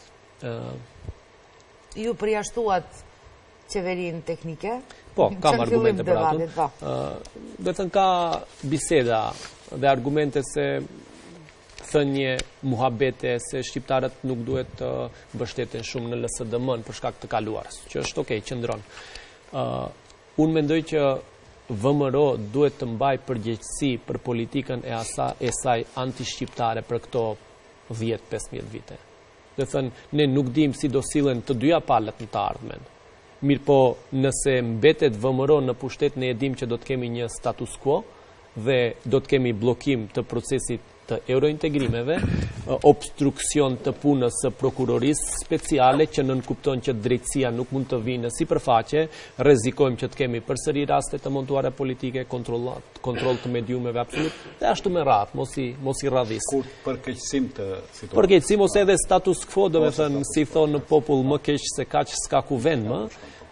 ju përjashtuat qeverinë teknike? Po, kam argumente për ato. Do të thënë ka biseda dhe argumente se thënje, muhabete, se shqiptarët nuk duhet të mbështeten shumë në LSDM-n për shkak të kaluarës, që është okay, qëndron. Unë mendoj që VMRO duhet të mbaj përgjegjësi për politikën e saj anti-shqiptare për këto 10-15 vite. Dhe thënë, ne nuk dim si do sillen të dyja palët në të ardhmen. Mirë po, nëse mbetet VMRO në pushtet, ne e dim që do të kemi një status quo dhe do të kemi blokim të procesit të eurointegrimeve, obstruksion të punës së prokurorisë speciale që nënkupton që drejtësia nuk mund të vinë në sipërfaqe, rrezikojmë që të kemi përsëri raste të montuara politike, kontroll të mediumeve absolut, dhe ashtu me radhë, mos i radhis. Kur përkeqësim të situatës. Përkeqësim ose edhe status quo, do me thënë, si thonë në popull më keq se kaq s'ka kuvend më.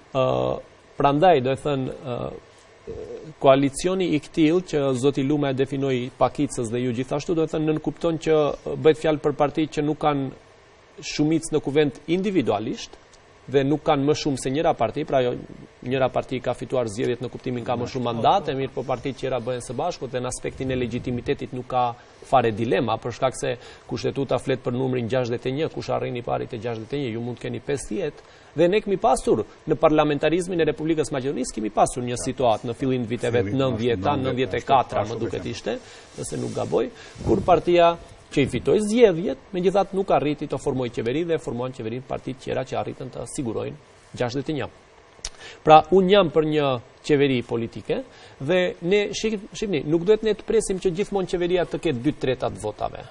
Prandaj, do e thënë, koalicioni i këtil që zoti Luma e definoi pakicës dhe ju gjithashtu, do e thënë nënkupton që bëhet fjalë për parti që nuk kanë shumicë në kuvend individualisht dhe nuk kanë më shumë se njëra parti, pra njëra parti ka fituar zgjedhjet në kuptimin ka më shumë mandate, mirë po partit tjera bëhen së bashku dhe në aspektin e legitimitetit nuk ka fare dilema, për shkak se kushtetuta flet për numrin 61, kush arrin i pari te 61, ju mund keni 50, dhe ne kemi pasur në parlamentarizmin e Republikës Maqedonisë kemi pasur një situatë në fillim të viteve 90-ta, 94 më duket ishte, nëse nuk gaboj, kur partia që i fitoi zgjedhjet, megjithatë nuk arriti të formojë qeveri dhe formuan qeverinë partitë tjera që arritën të sigurojnë 61. Pra, unë jam për një qeveri politike dhe ne, shihni, nuk duhet ne të presim që gjithmonë qeveria të ketë 2/3 të votave.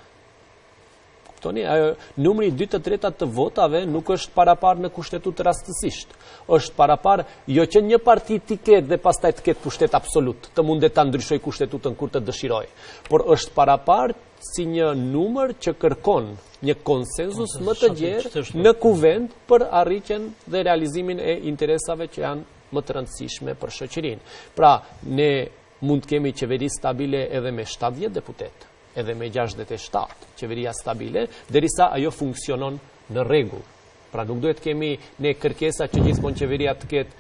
Kuptoni, numri 2/3 të votave nuk është parapar në kushtetutë rastësisht. Është parapar jo që një parti t'i ketë dhe pastaj të ketë pushtet absolut, të mundet ta ndryshoj kushtetutën kur të dëshiroj, por është parapar si një numër që kërkon një konsenzus më të gjerë në kuvend për arritjen dhe realizimin e interesave që janë më të rëndësishme për shoqërinë. Pra, ne mund të kemi qeveri stabile edhe me 70 deputet, edhe me 67 qeveria stabile, derisa ajo funksionon në rregull. Pra, nuk duhet kemi ne kërkesa që gjithmonë qeveria të ketë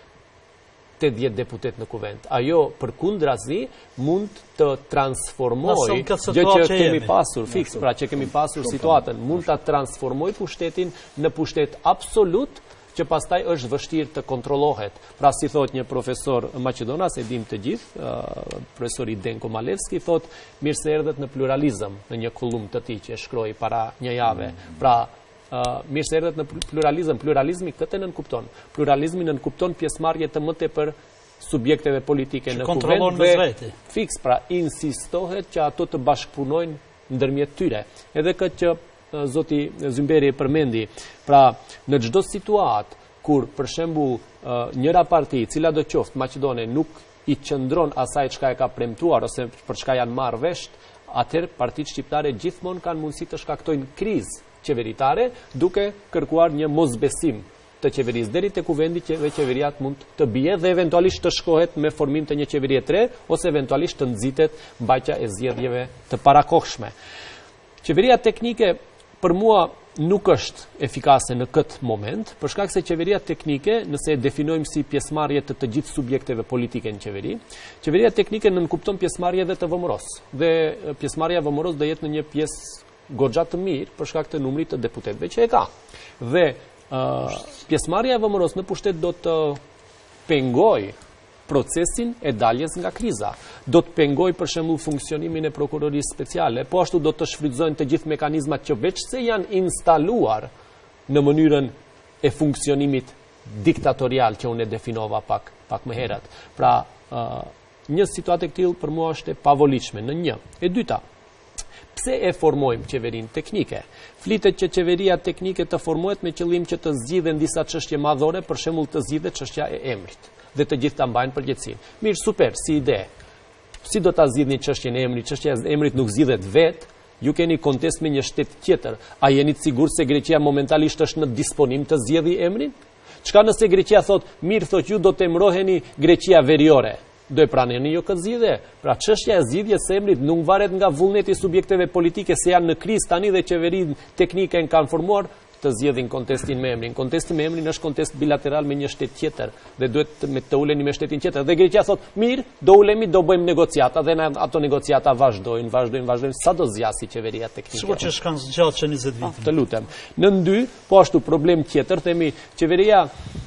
80 deputet në kuvend. Ajo, përkundrazi, mund të transformoj gjë që kemi pasur, fiks, pra që kemi pasur situatën, mund të transformoj pushtetin në pushtet absolut, që pastaj është vështirë të kontrollohet. Pra, si thot një profesor Maqedonas, e dim të gjithë, profesori Denko Malevski, thot, mirë se erdhët në pluralizëm, në një kolumn të tij që e shkroi para një jave. Pra, mirë se erdhët në pluralizëm. Pluralizmi këtë nënkupton. Pluralizmi nënkupton pjesëmarrje të më tepër subjekteve politike në kuvend dhe fiks, pra insistohet që ato të bashkëpunojnë ndërmjet tyre. Edhe këtë që zoti Zymberi e përmendi, pra në çdo situatë kur për shembull njëra parti, cila do qoftë Maqedone, nuk i qëndron asaj çka e ka premtuar ose për çka janë marrë vesh, atëherë partitë shqiptare gjithmonë kanë mundësi të shkaktojnë krizë qeveritare duke kërkuar një mosbesim të qeverisë deri te kuvendi dhe qeveria mund të bie dhe eventualisht të shkohet me formim të një qeverie të re ose eventualisht të nxitet mbajtja e zgjedhjeve të parakohshme. Qeveria teknike për mua nuk është efikase në këtë moment, për shkak se qeveria teknike, nëse e definojmë si pjesëmarrje të gjithë subjekteve politike në qeveri, qeveria teknike nënkupton pjesëmarrje edhe të VMRO-s. Dhe pjesëmarrja e VMRO-s do jetë në një pjesë goxha të mirë për shkak të numrit të deputetëve që e ka. Dhe pjesëmarrja e VMRO-s në pushtet do të pengoj procesin e daljes nga kriza. Do të pengoj për shembull funksionimin e prokurorisë speciale, po ashtu do të shfrytëzojnë të gjithë mekanizmat që veç se janë instaluar në mënyrën e funksionimit diktatorial që unë e definova pak më herët. Pra, një situatë e tillë për mua është e pavolitshme në një. E dyta, pse e formojmë qeverinë teknike? Flitet që qeveria teknike të formohet me qëllim që të zgjidhen disa çështje madhore, për shembull të zgjidhet çështja e emrit dhe të gjithë ta mbajnë përgjegjësinë. Mirë, super, si ide. Si do ta zgjidhni çështjen e emrit? Çështja e emrit nuk zgjidhet vetë. Ju keni kontest me një shtet tjetër. A jeni të sigurt se Greqia momentalisht është në disponim të zgjidhë emrin? Çka nëse Greqia thot, mirë, thot ju do të emroheni Greqia Veriore? Do e pranoni jo këtë zgjidhje? Pra çështja e zgjidhjes së emrit nuk varet nga vullneti i subjekteve politike se janë në krizë tani dhe qeverinë teknike e kanë formuar të zgjedhin kontestin me emrin. Kontesti me emrin është kontest bilateral me një shtet tjetër dhe duhet të uleni me shtetin tjetër. Dhe Greqia thot, mirë, do ulemi, do bëjmë negociata dhe ato negociata vazhdojnë sa do zgjasë qeveria teknike. Sigurisht që kanë zgjatur që 20 vite. Të lutem. Në dy, po ashtu problem tjetër, themi qeveria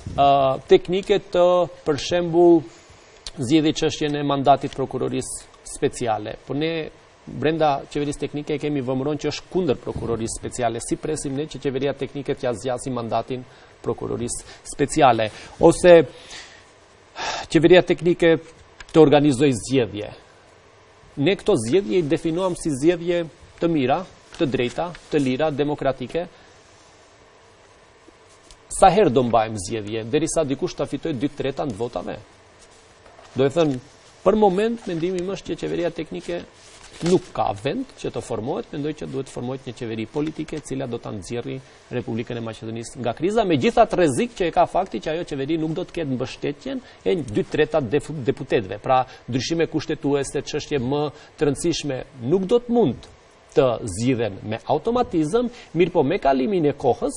teknike të për shembull zgjidhi çështjen e mandatit prokurorisë speciale. Po ne brenda qeverisë teknike kemi VMRO-n që është kundër prokurorisë speciale. Si presim ne që qeveria teknike t'ia zgjasë mandatin prokurorisë speciale? Ose qeveria teknike të organizojë zgjedhje. Ne këto zgjedhje i definuam si zgjedhje të mira, të drejta, të lira, demokratike, sa herë do mbajmë zgjedhje, derisa dikush ta fitojë 2/3 të votave. Do e thënë, për moment, mendimi im është që qeveria teknike nuk ka vend që të formohet, mendoj që duhet formohet një qeveri politike, cila do ta nxjerrë Republikën e Maqedonisë nga kriza, megjithatë rrezik që e ka fakti që ajo qeveri nuk do të ketë mbështetjen e 2/3 deputetëve. Pra, ndryshime kushtetuese, çështje më të rëndësishme nuk do të mund të zgjidhen me automatizëm, mirë po me kalimin e kohës,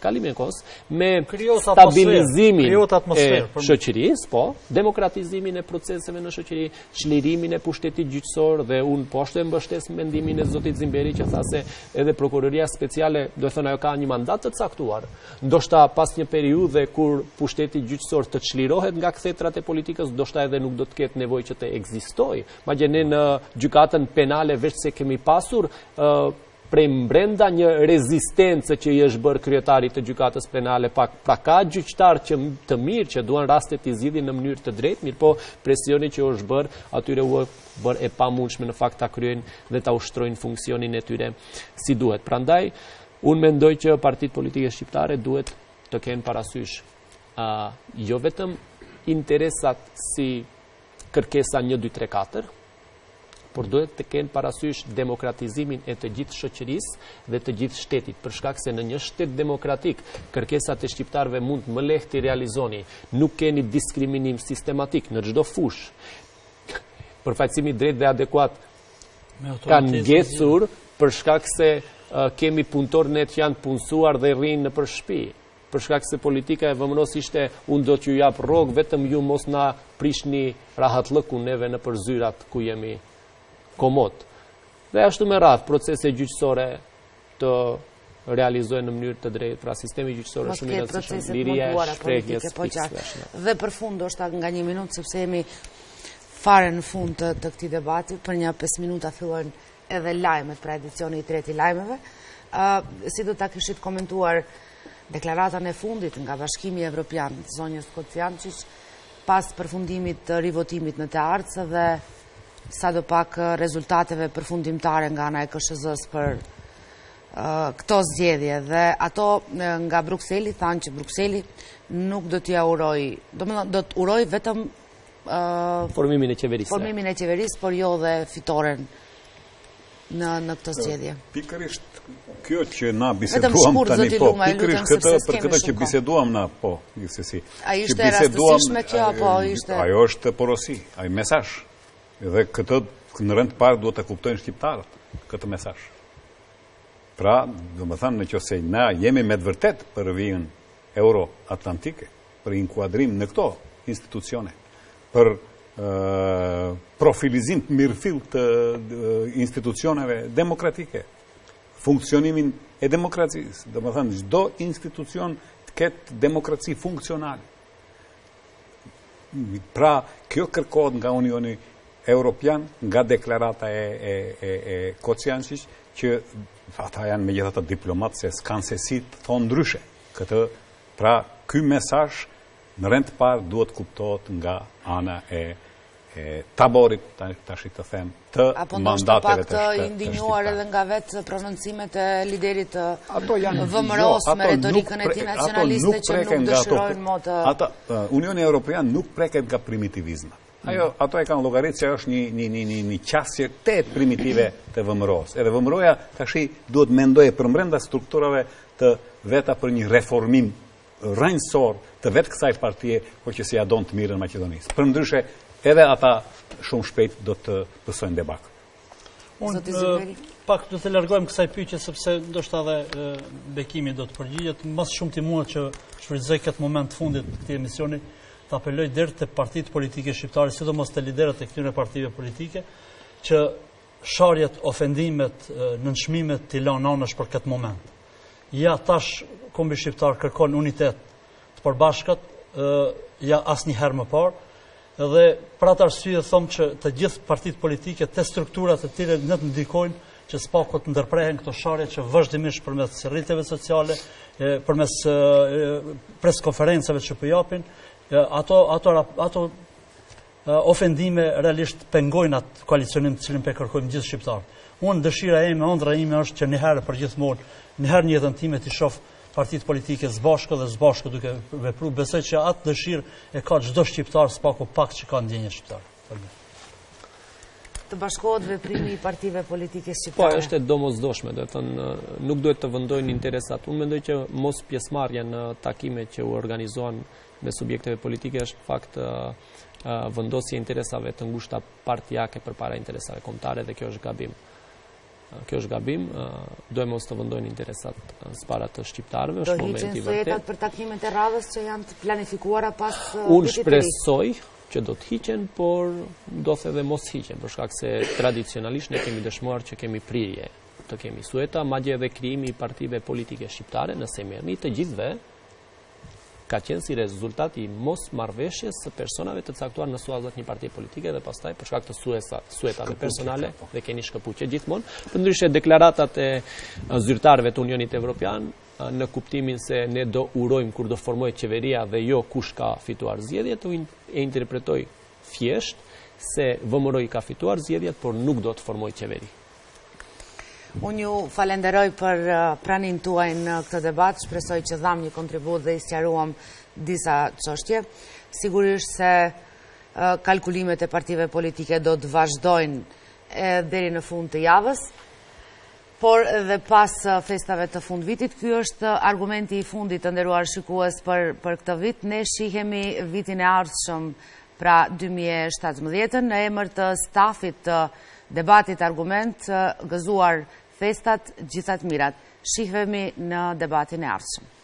me stabilizimin e shoqërisë, po, demokratizimin e proceseve në shoqëri, çlirimin e pushtetit gjyqësor dhe unë poshtë e mbështes mendimin e zotit Zimberi që tha se edhe prokuroria speciale, do të thënë ajo ka një mandat të caktuar. Ndoshta pas një periudhe kur pushteti gjyqësor të çlirohet nga kthetrat e politikës, ndoshta edhe nuk do të ketë nevojë që të ekzistojë. Madje ne në gjykatën penale veç se kemi pasur prej mbrenda një rezistencë që i është bërë kryetarit të gjykatës penale, pra ka gjyqtar që të mirë që duan rastet i zgjidhin në mënyrë të drejtë, mirë po presioni që është bërë, atyre u bërë e pamundshme në fakt ta kryejnë dhe ta ushtrojnë funksionin e tyre si duhet. Prandaj, unë mendoj që partitë politike shqiptare duhet të kenë parasysh jo vetëm interesat si kërkesa 1, 2, 3, 4, por duhet të kenë parasysh demokratizimin e të gjithë shoqërisë dhe të gjithë shtetit, për shkak se në një shtet demokratik kërkesat e shqiptarëve mund më lehtë të realizoni, nuk keni diskriminim sistematik në çdo fushë. Përfaqësimi drejt dhe adekuat kanë ngecur për shkak se kemi punëtorët që janë punësuar dhe rrinë nëpër shtëpi. Për shkak se politika e VMRO-s ishte unë do t'ju jap rrogë, vetëm ju mos na prishni rahatlëku neve nëpër zyrat ku jemi komod. Dhe ashtu me radhë, procese gjyqësore të realizohen në mënyrë të drejtë, pra sistemi gjyqësor është shumë i rëndësishëm, liria e shprehjes. Dhe për fund, është nga 1 minutë, sepse jemi fare në fund të këtij debati, për një 5 minuta fillojnë edhe lajmet për edicioni i 3 i lajmeve. Si do ta kishit komentuar deklaratën e fundit nga Bashkimi Evropian, zonjës Kociančić, pas përfundimit të rivotimit në Tearcë dhe sa do pak rezultateve përfundimtare nga ana e KSZ-s për këto zgjedhje, dhe ato nga Brukseli thanë që Brukseli nuk do t'ja uroj, do të uroj vetëm formimin e qeverisë, por jo dhe fitoren në këtë zgjedhje. Pikërisht kjo që na biseduam tani, po, pikërisht për këtë që biseduam na, po, gjithsesi. A ishte rastësishme kjo apo ishte? Ajo është porosi, ai mesazh. Dhe këtë në rend të parë duhet të kuptojnë shqiptarët këtë mesazh. Pra, domethënë nëse na jemi me të vërtet për vijën euro-atlantike, për inkuadrim në këto institucione, për profilizim të mirëfill të institucioneve demokratike, funksionimin e demokracisë, domethënë çdo institucion të ketë demokraci funksionale. Pra, kjo kërkohet nga Unioni Europian, nga deklarata e Kociančić, që ata janë megjithatë diplomatë se s'kan se si të thonë ndryshe. Pra, ky mesazh në rend të parë duhet kuptohet nga ana e taborit, tash të them, të mandateve të apo ndoshta pak të indinjuar edhe nga vetë prononcimet e liderit të VMRO-s me retorikën e tij nacionaliste që nuk dëshirojnë më të... Unioni Europian nuk preket nga primitivizmat. Ato e kanë llogaritë që është një qasje të primitive të VMRO-s. Edhe VMRO-ja tash duhet mendojë për brenda strukturave të veta për një reformim rrënjësor të vetë kësaj partie, por që si ja don të mirën Maqedonisë. Përndryshe, edhe ata shumë shpejt do të pësojnë debakë. Unë pak do të largojmë kësaj pyetje sepse ndoshta edhe Bekimi do të përgjigjet. Mas shumë ti mua që shfrytëzoj këtë moment të fundit të këtij emisioni, të apeloj deri te partitë politike shqiptare, sidomos te liderët e këtyre partive politike, që sharjet, ofendimet, nënçmimet t'i lanë anësh për këtë moment. Ja tash kombi shqiptar kërkon unitet të përbashkët, ja asnjëherë më parë, dhe për atë arsye them që të gjithë partitë politike të strukturat e tyre ne të ndikojnë që s'paku të ndërprehen këto sharje që vazhdimisht përmes rrjeteve sociale, përmes preskonferencave që po japin, ato ofendime realisht pengojnë atë koalicionim të cilin pe kërkojmë gjithë shqiptarët. Unë dëshira ime, ëndra ime është që njëherë për gjithmonë, njëherë një jetën time t'i shoh partitë politike zbashku dhe zbashku duke vepruar. Besoj që atë dëshirë e ka çdo shqiptar, s'paku pak që ka ndjenjë shqiptar. Të bashkohet veprimi i partive politike shqiptare? Po, është e domosdoshme, do të thënë, nuk duhet të vendojnë interesat. Unë mendoj që mos pjesëmarrja në takime që u organizohen me subjekteve politike është fakt vendosje interesave të ngushta partijake përpara interesave kombëtare dhe kjo është gabim. Kjo është gabim, duhet mos të vendojnë interesat s'para të shqiptarëve, është momenti i vërtetë. Do hiqen sujetat për takimet e radhës që janë të planifikuara pas Unë shpresoj që do të hiqen, por do të edhe mos hiqen, për shkak se tradicionalisht ne kemi dëshmuar që kemi prirje të kemi sueta, madje edhe krijimi i partive politike shqiptare, nëse merrni të gjithëve, ka qenë si rezultat i mos marrëveshjes së personave të caktuar në suazat një partie politike dhe pastaj për shkak të suetave personale dhe keni shkëpuqje gjithmonë. Përndryshe deklaratat e zyrtarëve të Unionit Evropian në kuptimin se ne do urojmë kur do formohet qeveria dhe jo kush ka fituar zgjedhjet, e interpretoj thjesht se VMRO-i ka fituar zgjedhjet, por nuk do të formojë qeveri. Unë ju falenderoj për pranin tuaj në këtë debat, shpresoj që dham një kontribut dhe i sqaruam disa çështje. Sigurisht se kalkulimet e partive politike do të vazhdojnë deri në fund të javës, por edhe pas festave të fund vitit, ky është argumenti i fundit të nderuar shikues për këtë vit. Ne shihemi vitin e ardhshëm, pra 2017, në emër të stafit të debatit argument, gëzuar festat, gjithat mirat. Shihemi në debatin e ardhshëm.